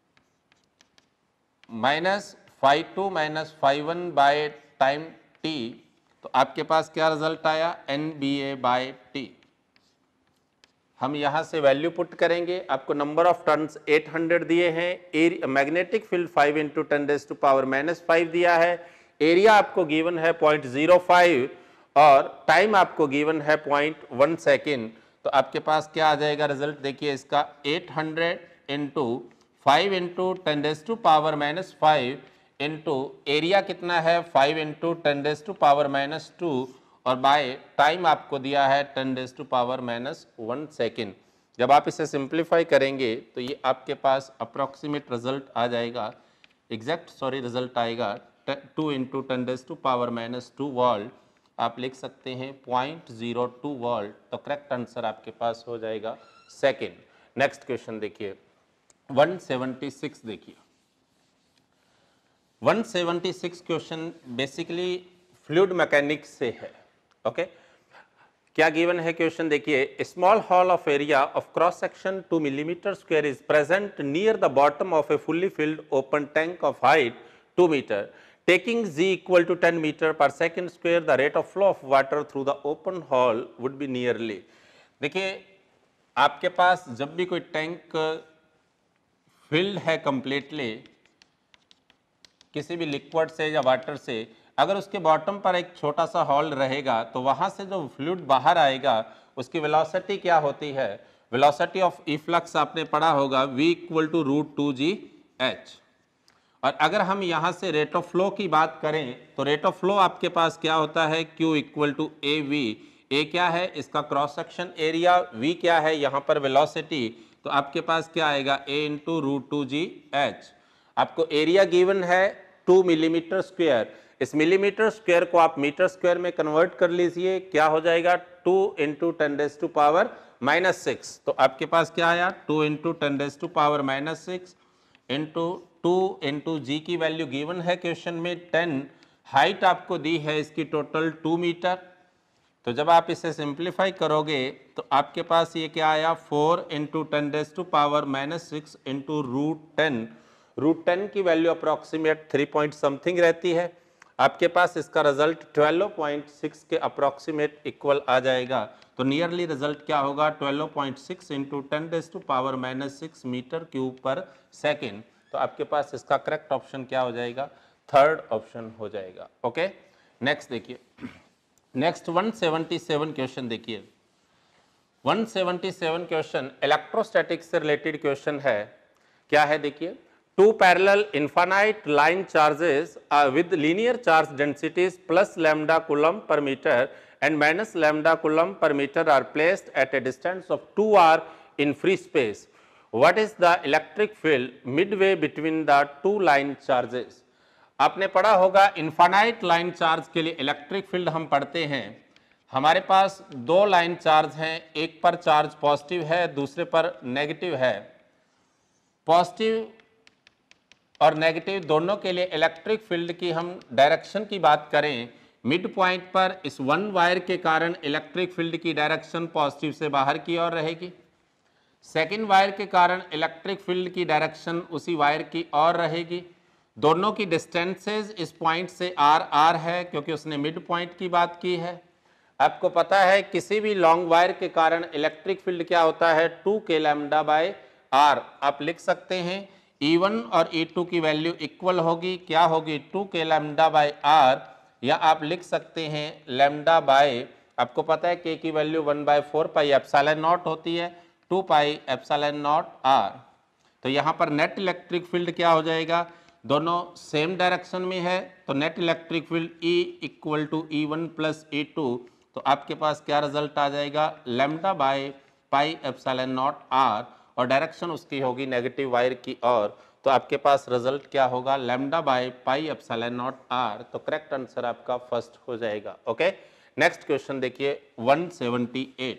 minus φ2 minus φ1 by time T. तो आपके पास क्या रिजल्ट आया, NBA बाय टी। हम यहां से वैल्यू पुट करेंगे, आपको नंबर ऑफ टर्न्स 800 दिए हैं, magnetic field 5 into 10 raise to power -5 दिया है, एरिया आपको गिवन है 0.05 और टाइम आपको गिवन है 0.1 सेकेंड। तो आपके पास क्या आ जाएगा रिजल्ट, देखिए इसका 800 into 5 into 10 raise to power -5 into area कितना है 5 इंटू 10 रेज़ टू पावर -2 और बाय टाइम आपको दिया है 10 रेज़ टू पावर -1 सेकेंड। जब आप इसे सिंप्लीफाई करेंगे तो ये आपके पास अप्रॉक्सीमेट रिजल्ट आ जाएगा, रिजल्ट आएगा 2 into 10 raise to power -2 volt. आप लिख सकते हैं 0.02 वोल्ट। तो करेक्ट आंसर आपके पास हो जाएगा सेकेंड। नेक्स्ट क्वेश्चन देखिए 176। देखिए 176 क्वेश्चन बेसिकली फ्लूइड मैकेनिक्स से है। ओके, क्या गिवन है क्वेश्चन, देखिए small hole of area of cross section 2 millimeter square is present near the bottom of a fully filled open tank of height 2 meter, taking G equal to 10 metre per second square, the rate of flow of water through the open hole would be nearly. देखिए आपके पास जब भी कोई tank field है completely किसी भी liquid से या वाटर से, अगर उसके बॉटम पर एक छोटा सा हॉल रहेगा तो वहां से जो फ्लूइड बाहर आएगा उसकी वेलोसिटी क्या होती है, वेलोसिटी ऑफ इफ्लक्स आपने पढ़ा होगा V इक्वल टू √2GH। और अगर हम यहाँ से रेट ऑफ फ्लो की बात करें तो रेट ऑफ फ्लो आपके पास क्या होता है, Q equal to AV। A क्या है, इसका क्रॉस सेक्शन एरिया, V क्या है यहाँ पर वेलोसिटी, तो आपके पास क्या आएगा A इंटू √2GH। आपको एरिया गिवन है 2 मिलीमीटर स्क्वायर, इस मिलीमीटर स्क्वायर को आप मीटर स्क्वायर में कन्वर्ट कर लीजिए, क्या हो जाएगा 2 इंटू 10 रेज़ टू पावर -6। तो आपके पास क्या आया 2 into 10 raise to power -6 into 2 into G की वैल्यू गिवन है क्वेश्चन में 10, हाइट आपको दी है इसकी टोटल 2 मीटर। तो जब आप इसे सिंप्लीफाई करोगे तो आपके पास ये क्या आया 4 इंटू 10⁻⁻6 इंटू √10। √10 की वैल्यू अप्रॉक्सीमेट 3 पॉइंट समथिंग रहती है। आपके पास इसका रिजल्ट 12.6 के अप्रॉक्सीमेट इक्वल आ जाएगा। तो नियरली रिजल्ट क्या होगा 12.6 into 10⁻⁻6 metre cube per second. तो आपके पास इसका करेक्ट ऑप्शन क्या हो जाएगा, थर्ड ऑप्शन हो जाएगा। ओके, नेक्स्ट देखिए, नेक्स्ट 177 क्वेश्चन देखिए। 177 क्वेश्चन इलेक्ट्रोस्टैटिक से रिलेटेड क्वेश्चन है। क्या है देखिए, two parallel infinite line charges with linear charge densities plus lambda coulomb per meter and minus lambda coulomb per meter are placed at a distance of 2r in free space. What is the electric field midway between the two line charges? आपने पढ़ा होगा infinite line charge के लिए electric field हम पढ़ते हैं। हमारे पास दो लाइन चार्ज हैं, एक पर चार्ज पॉजिटिव है, दूसरे पर नेगेटिव है। पॉजिटिव और नेगेटिव दोनों के लिए इलेक्ट्रिक फील्ड की हम डायरेक्शन की बात करें, मिड पॉइंट पर इस वन वायर के कारण इलेक्ट्रिक फील्ड की डायरेक्शन पॉजिटिव से बाहर की ओर रहेगी। सेकंड वायर के कारण इलेक्ट्रिक फील्ड की डायरेक्शन उसी वायर की ओर रहेगी। दोनों की डिस्टेंसेस इस पॉइंट से आर है क्योंकि उसने मिड पॉइंट की बात की है। आपको पता है किसी भी लॉन्ग वायर के कारण इलेक्ट्रिक फील्ड क्या होता है 2k लैम्डा बाय आर। आप लिख सकते हैं E1 और E2 की वैल्यू इक्वल होगी, क्या होगी 2k लैम्डा बाय आर, या आप लिख सकते हैं लैम्डा बाय, आपको पता है k की वैल्यू 1/4 पाई एप्सिलॉन नॉट होती है, 2 पाई एप्सिलॉन नॉट आर। तो यहाँ पर नेट इलेक्ट्रिक फील्ड क्या हो जाएगा, दोनों सेम डायरेक्शन में है, तो net electric field E equal to E1 plus E2। तो आपके पास क्या रिजल्ट आ जाएगा, lambda by pi epsilon naught R, और डायरेक्शन उसकी होगी नेगेटिव वायर की ओर। तो आपके पास रिजल्ट क्या होगा, lambda by pi epsilon naught R. तो करेक्ट आंसर आपका फर्स्ट हो जाएगा। ओके, नेक्स्ट क्वेश्चन देखिए 178।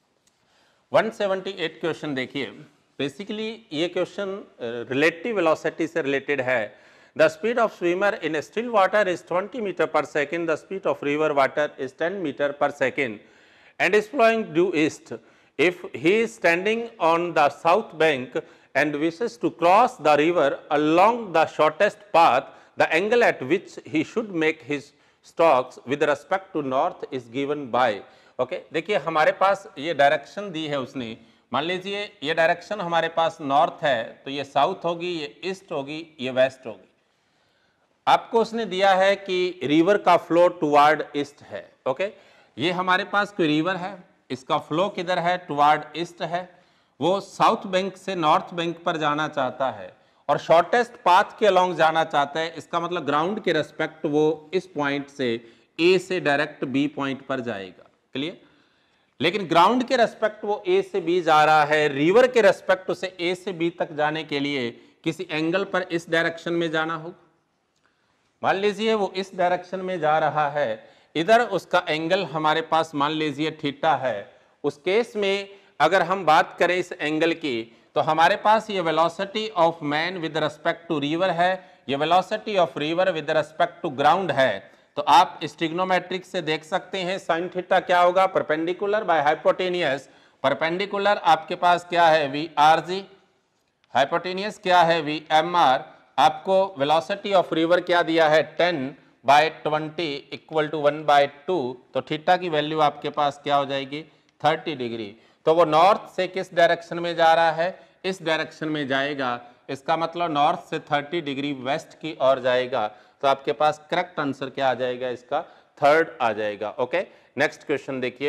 178 क्वेश्चन देखिए, बेसिकली ये क्वेश्चन रिलेटिव वेलोसिटी से रिलेटेड है। The speed of swimmer in still water is 20 metre per second, the speed of river water is 10 metre per second and is flowing due east. If he is standing on the south bank and wishes to cross the river along the shortest path, the angle at which he should make his strokes with respect to north is given by। okay, देखिए हमारे पास ये direction दी है उसने, मान लीजिए ये direction हमारे पास नॉर्थ है, तो ये साउथ होगी, ये ईस्ट होगी, ये वेस्ट होगी। आपको उसने दिया है कि रिवर का फ्लो टुवार्ड ईस्ट है। ओके, ये हमारे पास कोई रिवर है, इसका फ्लो किधर है, टुवार्ड ईस्ट है, वो साउथ बैंक से नॉर्थ बैंक पर जाना चाहता है और शॉर्टेस्ट पाथ के अलोंग जाना चाहता है। इसका मतलब ग्राउंड के रेस्पेक्ट वो इस पॉइंट से ए से डायरेक्ट बी पॉइंट पर जाएगा। क्लियर, लेकिन ग्राउंड के रेस्पेक्ट वो ए से बी जा रहा है, रिवर के रेस्पेक्ट उसे ए से बी तक जाने के लिए किसी एंगल पर इस डायरेक्शन में जाना होगा। मान लीजिए वो इस डायरेक्शन में जा रहा है, इधर उसका एंगल हमारे पास मान लीजिए थीटा है। उस केस में अगर हम बात करें इस एंगल की, तो हमारे पास ये velocity of man with respect to river है, ये velocity of river with respect to ground है। तो आप ट्रिग्नोमेट्रिक से देख सकते हैं साइन थीटा क्या होगा, परपेंडिकुलर बाय हाइपोटेनियस। परपेंडिकुलर आपके पास क्या है VRG, हाइपोटेनियस क्या है VMR। आपको वेलोसिटी ऑफ रिवर क्या दिया है 10/20 इक्वल टू 1/2। तो थीटा की वैल्यू आपके पास क्या हो जाएगी 30 डिग्री। तो वो नॉर्थ से किस डायरेक्शन में जा रहा है, इस डायरेक्शन में जाएगा। इसका मतलब नॉर्थ से 30 डिग्री वेस्ट की ओर जाएगा। तो आपके पास करेक्ट आंसर क्या आ जाएगा, इसका थर्ड आ जाएगा। ओके, नेक्स्ट क्वेश्चन देखिए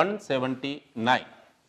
179।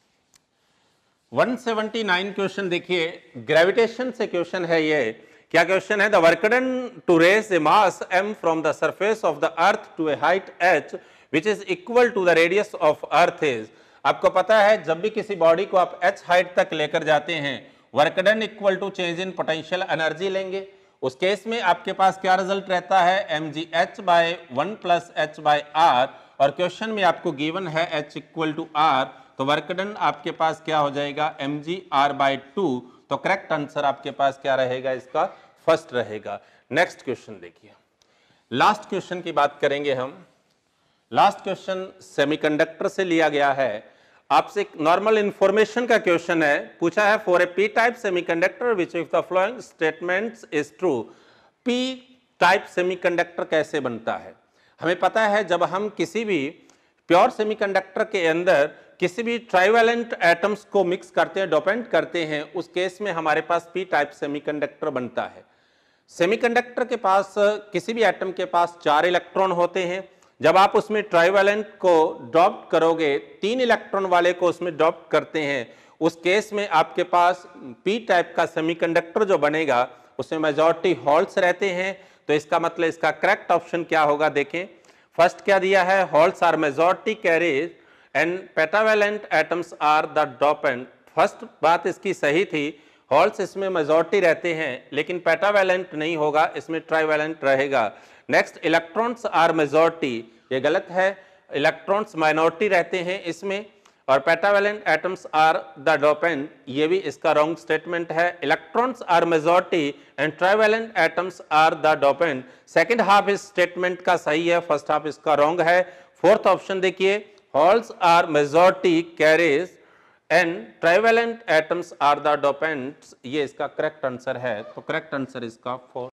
179 क्वेश्चन देखिए, ग्रेविटेशन से क्वेश्चन है ये। क्या क्वेश्चन है, the work done to raise a mass m from the surface of the earth to a height h which is equal to the radius of earth is. आपको पता है जब भी किसी बॉडी को आप h हाइट तक लेकर जाते हैं, work done equal to change in potential energy लेंगे। उस केस में आपके पास क्या रिजल्ट रहता है mgh/1 + h/r, और क्वेश्चन में आपको गिवन है h इक्वल टू r। तो वर्क डन आपके पास क्या हो जाएगा mgr/2। तो करेक्ट आंसर आपके पास क्या रहेगा, इसका फर्स्ट रहेगा। नेक्स्ट क्वेश्चन देखिए, लास्ट क्वेश्चन की बात करेंगे हम। लास्ट क्वेश्चन सेमीकंडक्टर से लिया गया है। आपसे एक नॉर्मल इंफॉर्मेशन का क्वेश्चन है, पूछा है for a P type semiconductor which if the following statements is true. P type semiconductor कैसे बनता है? हमें पता है जब हम किसी भी प्योर सेमीकंडक्टर के अंदर किसी भी ट्राइवेलेंट एटम्स को मिक्स करते हैं, डोपेंट करते हैं, उस केस में हमारे पास पी टाइप सेमीकंडक्टर बनता है। सेमीकंडक्टर के पास किसी भी एटम के पास 4 इलेक्ट्रॉन होते हैं। जब आप उसमें ट्राइवेलेंट को ड्रॉप करोगे, 3 इलेक्ट्रॉन वाले को उसमें ड्रॉप करते हैं, उस केस में आपके पास पी टाइप का सेमीकंडक्टर जो बनेगा उसमें मेजॉरिटी होल्स रहते हैं। तो इसका मतलब इसका करेक्ट ऑप्शन क्या होगा? देखें, फर्स्ट क्या दिया है, holes are majority carriers and pentavalent atoms are the dopant. First बात इसकी सही थी, होल्स इसमें मेजॉरिटी रहते हैं लेकिन पेटावेलेंट नहीं होगा, इसमें ट्राइवेलेंट रहेगा। नेक्स्ट, इलेक्ट्रॉन्स आर मेजॉरिटी, ये गलत है, इलेक्ट्रॉन्स माइनॉरिटी रहते हैं इसमें, और pentavalent atoms are the dopant, ये भी इसका रॉन्ग स्टेटमेंट है। Electrons are majority and trivalent atoms are the dopant, second half इस स्टेटमेंट का सही है, फर्स्ट हाफ इसका रॉन्ग है। फोर्थ ऑप्शन देखिए, holes are majority carriers and trivalent atoms are the dopants, ये इसका करेक्ट आंसर है। तो करेक्ट आंसर इसका 4